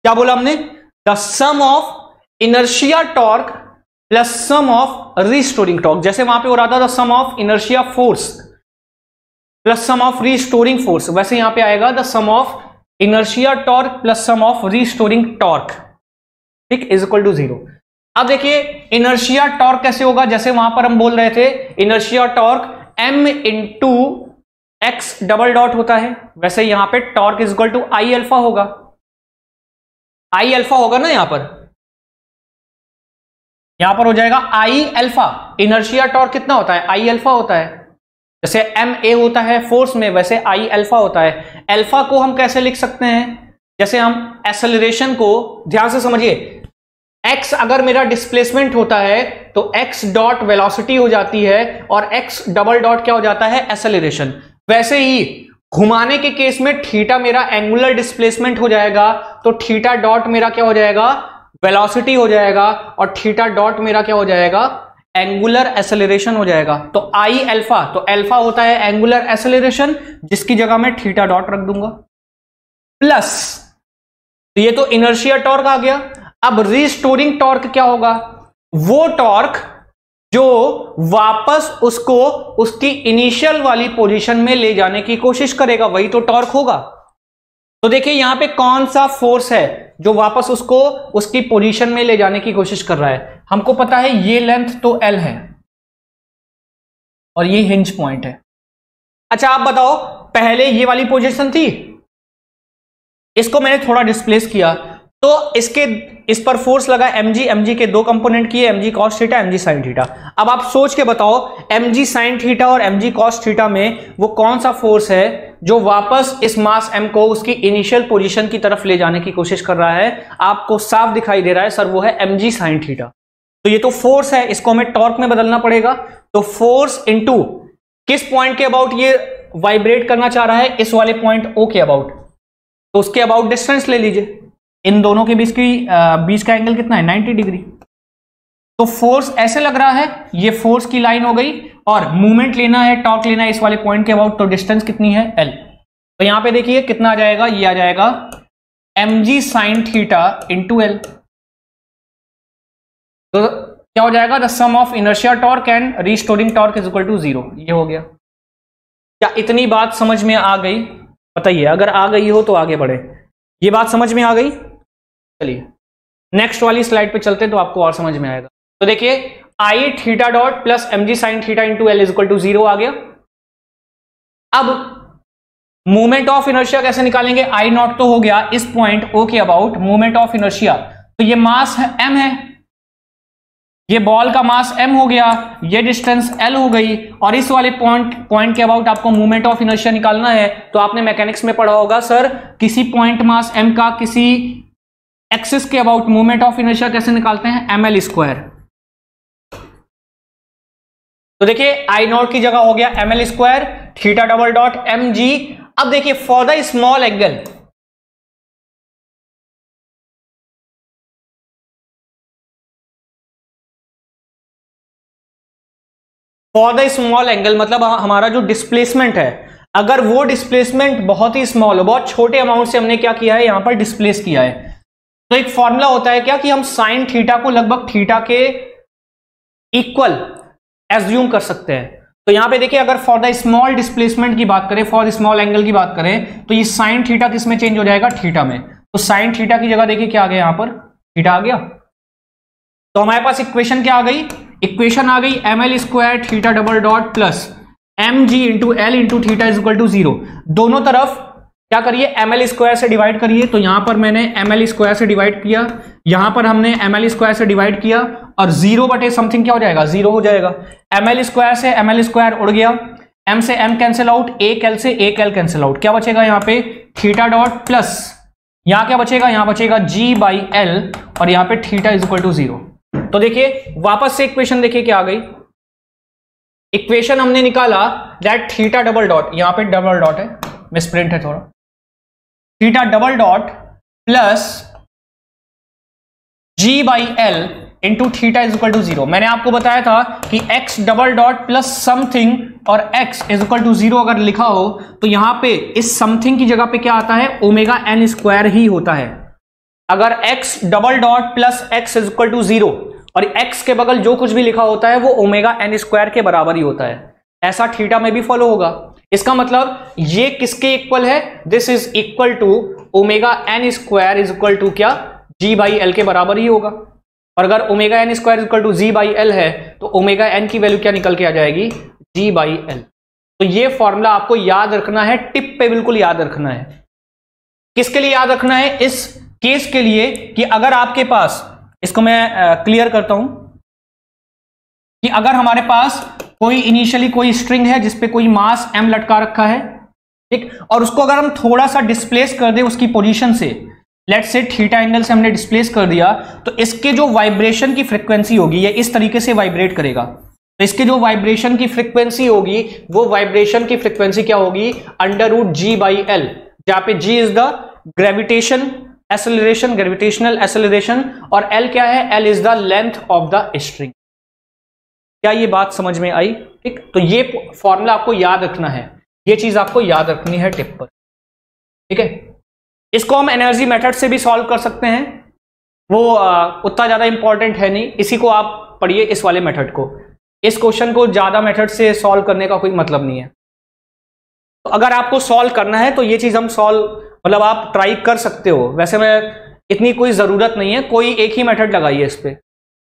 क्या बोला हमने? The sum of inertia torque plus sum of restoring torque. जैसे वहां पे हो रहा था the sum of inertia force plus sum of restoring force, वैसे यहां पे आएगा the sum of inertia torque plus sum of restoring torque, ठीक, इज इक्वल टू जीरो। अब देखिए इनर्शिया टॉर्क कैसे होगा, जैसे वहां पर हम बोल रहे थे inertia torque m into x double dot होता है, वैसे यहां पे torque is equal to I alpha होगा, आई अल्फा होगा ना, यहां पर यहां पर हो जाएगा आई अल्फा। इनर्शिया टॉर्क कितना होता है? आई अल्फा होता है। जैसे एम ए होता है फोर्स में, वैसे आई अल्फा होता है। अल्फा को हम कैसे लिख सकते हैं? जैसे हम एक्सेलरेशन को ध्यान से समझिए, x अगर मेरा डिस्प्लेसमेंट होता है तो x डॉट वेलोसिटी हो जाती है और x डबल डॉट क्या हो जाता है? एक्सेलरेशन। वैसे ही घुमाने के केस में थीटा मेरा एंगुलर डिस्प्लेसमेंट हो जाएगा, तो थीटा डॉट मेरा क्या हो जाएगा? वेलोसिटी हो जाएगा, और थीटा डॉट मेरा क्या हो जाएगा? एंगुलर एक्सेलरेशन हो जाएगा। तो आई अल्फा, तो अल्फा होता है एंगुलर एक्सेलरेशन, जिसकी जगह मैं थीटा डॉट रख दूंगा, प्लस तो ये तो इनर्शिया टॉर्क आ गया। अब रीस्टोरिंग टॉर्क क्या होगा? वो टॉर्क जो वापस उसको उसकी इनिशियल वाली पोजीशन में ले जाने की कोशिश करेगा, वही तो टॉर्क होगा। तो देखिए यहां पे कौन सा फोर्स है जो वापस उसको उसकी पोजीशन में ले जाने की कोशिश कर रहा है? हमको पता है ये लेंथ तो एल है और ये हिंज पॉइंट है। अच्छा आप बताओ, पहले ये वाली पोजीशन थी, इसको मैंने थोड़ा डिस्प्लेस किया तो इसके इस पर फोर्स लगा mg, mg के दो कंपोनेंट किए, mg cos theta, mg sin theta. अब आप सोच के बताओ mg sin थीटा और mg cos थीटा में वो कौन सा फोर्स है जो वापस इस मास m को उसकी इनिशियल पोजीशन की तरफ ले जाने की कोशिश कर रहा है? आपको साफ दिखाई दे रहा है सर, वो है mg sin थीटा। तो ये तो फोर्स है, इसको हमें टॉर्क में बदलना पड़ेगा। तो फोर्स इंटू किस पॉइंट के अबाउट ये वाइब्रेट करना चाह रहा है? इस वाले पॉइंट O के अबाउट, तो उसके अबाउट डिस्टेंस ले लीजिए। इन दोनों के बीच की बीच का एंगल कितना है? Ninety degree. तो फोर्स ऐसे लग रहा है, ये फोर्स की लाइन हो गई, और मूवमेंट लेना है, टॉर्क लेना है इस वाले पॉइंट के अबाउट, तो डिस्टेंस कितनी है? L। तो यहां पे देखिए कितना आ जाएगा, ये आ जाएगा mg sin theta into L. तो क्या हो जाएगा? The sum of inertia torque and restoring torque is equal to zero. ये हो गया। क्या इतनी बात समझ में आ गई? बताइए, अगर आ गई हो तो आगे बढ़े। ये बात समझ में आ गई? चलिए नेक्स्ट वाली स्लाइड पे चलते हैं तो आपको और समझ में आएगा। तो देखिए I theta dot plus M G sine theta into L is equal to zero आ गया। अब मूवमेंट ऑफ इनर्शिया कैसे निकालेंगे? आई नॉट तो हो गया इस पॉइंट ओ के अबाउट मूवमेंट ऑफ इनर्शिया, तो ये मास है एम है, ये बॉल का मास m हो गया, ये डिस्टेंस l हो गई, और इस वाले पॉइंट पॉइंट के अबाउट आपको मूवमेंट ऑफ इनर्शिया निकालना है। तो आपने मैकेनिक्स में पढ़ा होगा सर, किसी पॉइंट मास m का किसी एक्सिस के अबाउट मूवमेंट ऑफ इनर्शिया कैसे निकालते हैं? M L square. तो देखिए आई नॉट की जगह हो गया M L square theta double dot M G. अब देखिए for the small angle, for the small angle मतलब हमारा जो डिस्प्लेसमेंट है, अगर वो डिस्प्लेसमेंट बहुत ही स्मॉल हो, बहुत छोटे अमाउंट से हमने क्या किया है, यहां पर डिस्प्लेस किया है, तो एक फॉर्मूला होता है क्या कि हम साइन थीटा को लगभग थीटा के इक्वल एज्यूम कर सकते हैं। तो यहां पे देखिए अगर फॉर द स्मॉल डिस्प्लेसमेंट की बात करें, फॉर स्मॉल एंगल की बात करें, तो ये साइन थीटा किस में चेंज हो जाएगा? थीटा में। तो साइन थीटा की जगह देखिए क्या आ गया, यहां पर थीटा आ गया। तो हमारे पास इक्वेशन क्या आ गई? इक्वेशन आ गई M L square theta double dot plus M G into L into theta is equal to zero. दोनों तरफ क्या करिए? एम एल स्क्वायर से डिवाइड करिए। तो यहां पर मैंने एम एल स्क्वायर से डिवाइड किया, यहां पर हमने एम एल स्क्वायर से डिवाइड किया, और जीरो बटे समथिंग क्या हो जाएगा? जीरो हो जाएगा। एम एल स्क्वायर से एम एल स्क्वायर उड़ गया, एम से एम कैंसिल आउट, एक एल से एक एल कैंसिल आउट, क्या बचेगा यहाँ पे? थीटा डॉट प्लस यहां क्या बचेगा? यहां बचेगा जी बाई एल, और यहां पे theta is equal to zero. तो देखिए वापस से इक्वेशन देखिए क्या आ गई। इक्वेशन हमने निकाला दैट थीटा डबल डॉट, यहां पे डबल डॉट है, मिसप्रिंट है थोड़ा, theta double dot plus G by L into theta is equal to zero. मैंने आपको बताया था कि x double dot plus something और x is equal to zero अगर लिखा हो तो यहां पे इस समथिंग की जगह पे क्या आता है? ओमेगा एन स्क्वायर ही होता है। अगर x double dot plus X is equal to zero और x के बगल जो कुछ भी लिखा होता है वो ओमेगा एन स्क्वायर के बराबर ही होता है, ऐसा थीटा में भी फॉलो होगा। इसका मतलब ये किसके इक्वल है, this is equal to omega N square is equal to क्या, जी बाई एल के बराबर ही होगा। और अगर omega N square is equal to G by L है तो ओमेगा एन की वैल्यू क्या निकल के आ जाएगी, जी बाई एल। तो ये फॉर्मूला आपको याद रखना है, टिप पे बिल्कुल याद रखना है। किसके लिए याद रखना है, इस केस के लिए कि अगर आपके पास, इसको मैं क्लियर करता हूं, कि अगर हमारे पास कोई इनिशियली कोई स्ट्रिंग है जिसपे कोई मास m लटका रखा है, ठीक, और उसको अगर हम थोड़ा सा डिस्प्लेस कर दें उसकी पोजीशन से, लेट्स से थीटा एंगल से हमने डिस्प्लेस कर दिया, तो इसके जो वाइब्रेशन की फ्रीक्वेंसी होगी ये इस तरीके से वाइब्रेट करेगा। तो इसके जो वाइब्रेशन की फ्रीक्वेंसी होगी वो वाइब्रेशन की फ्रीक्वेंसी क्या होगी, under root ji by L, जहां पे G is the gravitation acceleration, gravitational acceleration, और एल क्या है, L is the length of the string. क्या ये बात समझ में आई, ठीक। तो ये फॉर्मूला आपको याद रखना है, ये चीज आपको याद रखनी है टिप पर, ठीक है। इसको हम एनर्जी मेथड से भी सॉल्व कर सकते हैं, वो आ, उतना ज्यादा इंपॉर्टेंट है नहीं, इसी को आप पढ़िए, इस वाले मेथड को। इस क्वेश्चन को ज्यादा मेथड से सॉल्व करने का कोई मतलब नहीं है। तो अगर आपको सॉल्व करना है तो ये चीज हम सॉल्व, मतलब आप ट्राई कर सकते हो, वैसे में इतनी कोई जरूरत नहीं है, कोई एक ही मेथड लगाइए इस पे।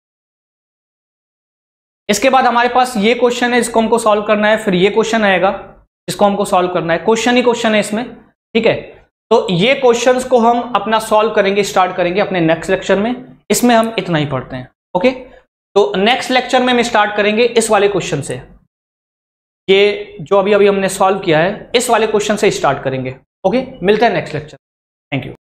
इसके बाद हमारे पास ये क्वेश्चन है, इसको हमको सॉल्व करना है, फिर ये क्वेश्चन आएगा, इसको हमको सॉल्व करना है, क्वेश्चन ही क्वेश्चन है इसमें, ठीक है। तो ये क्वेश्चंस को हम अपना सॉल्व करेंगे, स्टार्ट करेंगे अपने नेक्स्ट लेक्चर में। इसमें हम इतना ही पढ़ते हैं, ओके। तो नेक्स्ट लेक्चर में हम स्टार्ट करेंगे इस वाले क्वेश्चन से, ये जो अभी अभी हमने सॉल्व किया है इस वाले क्वेश्चन से स्टार्ट करेंगे, ओके। मिलते हैं नेक्स्ट लेक्चर, थैंक यू।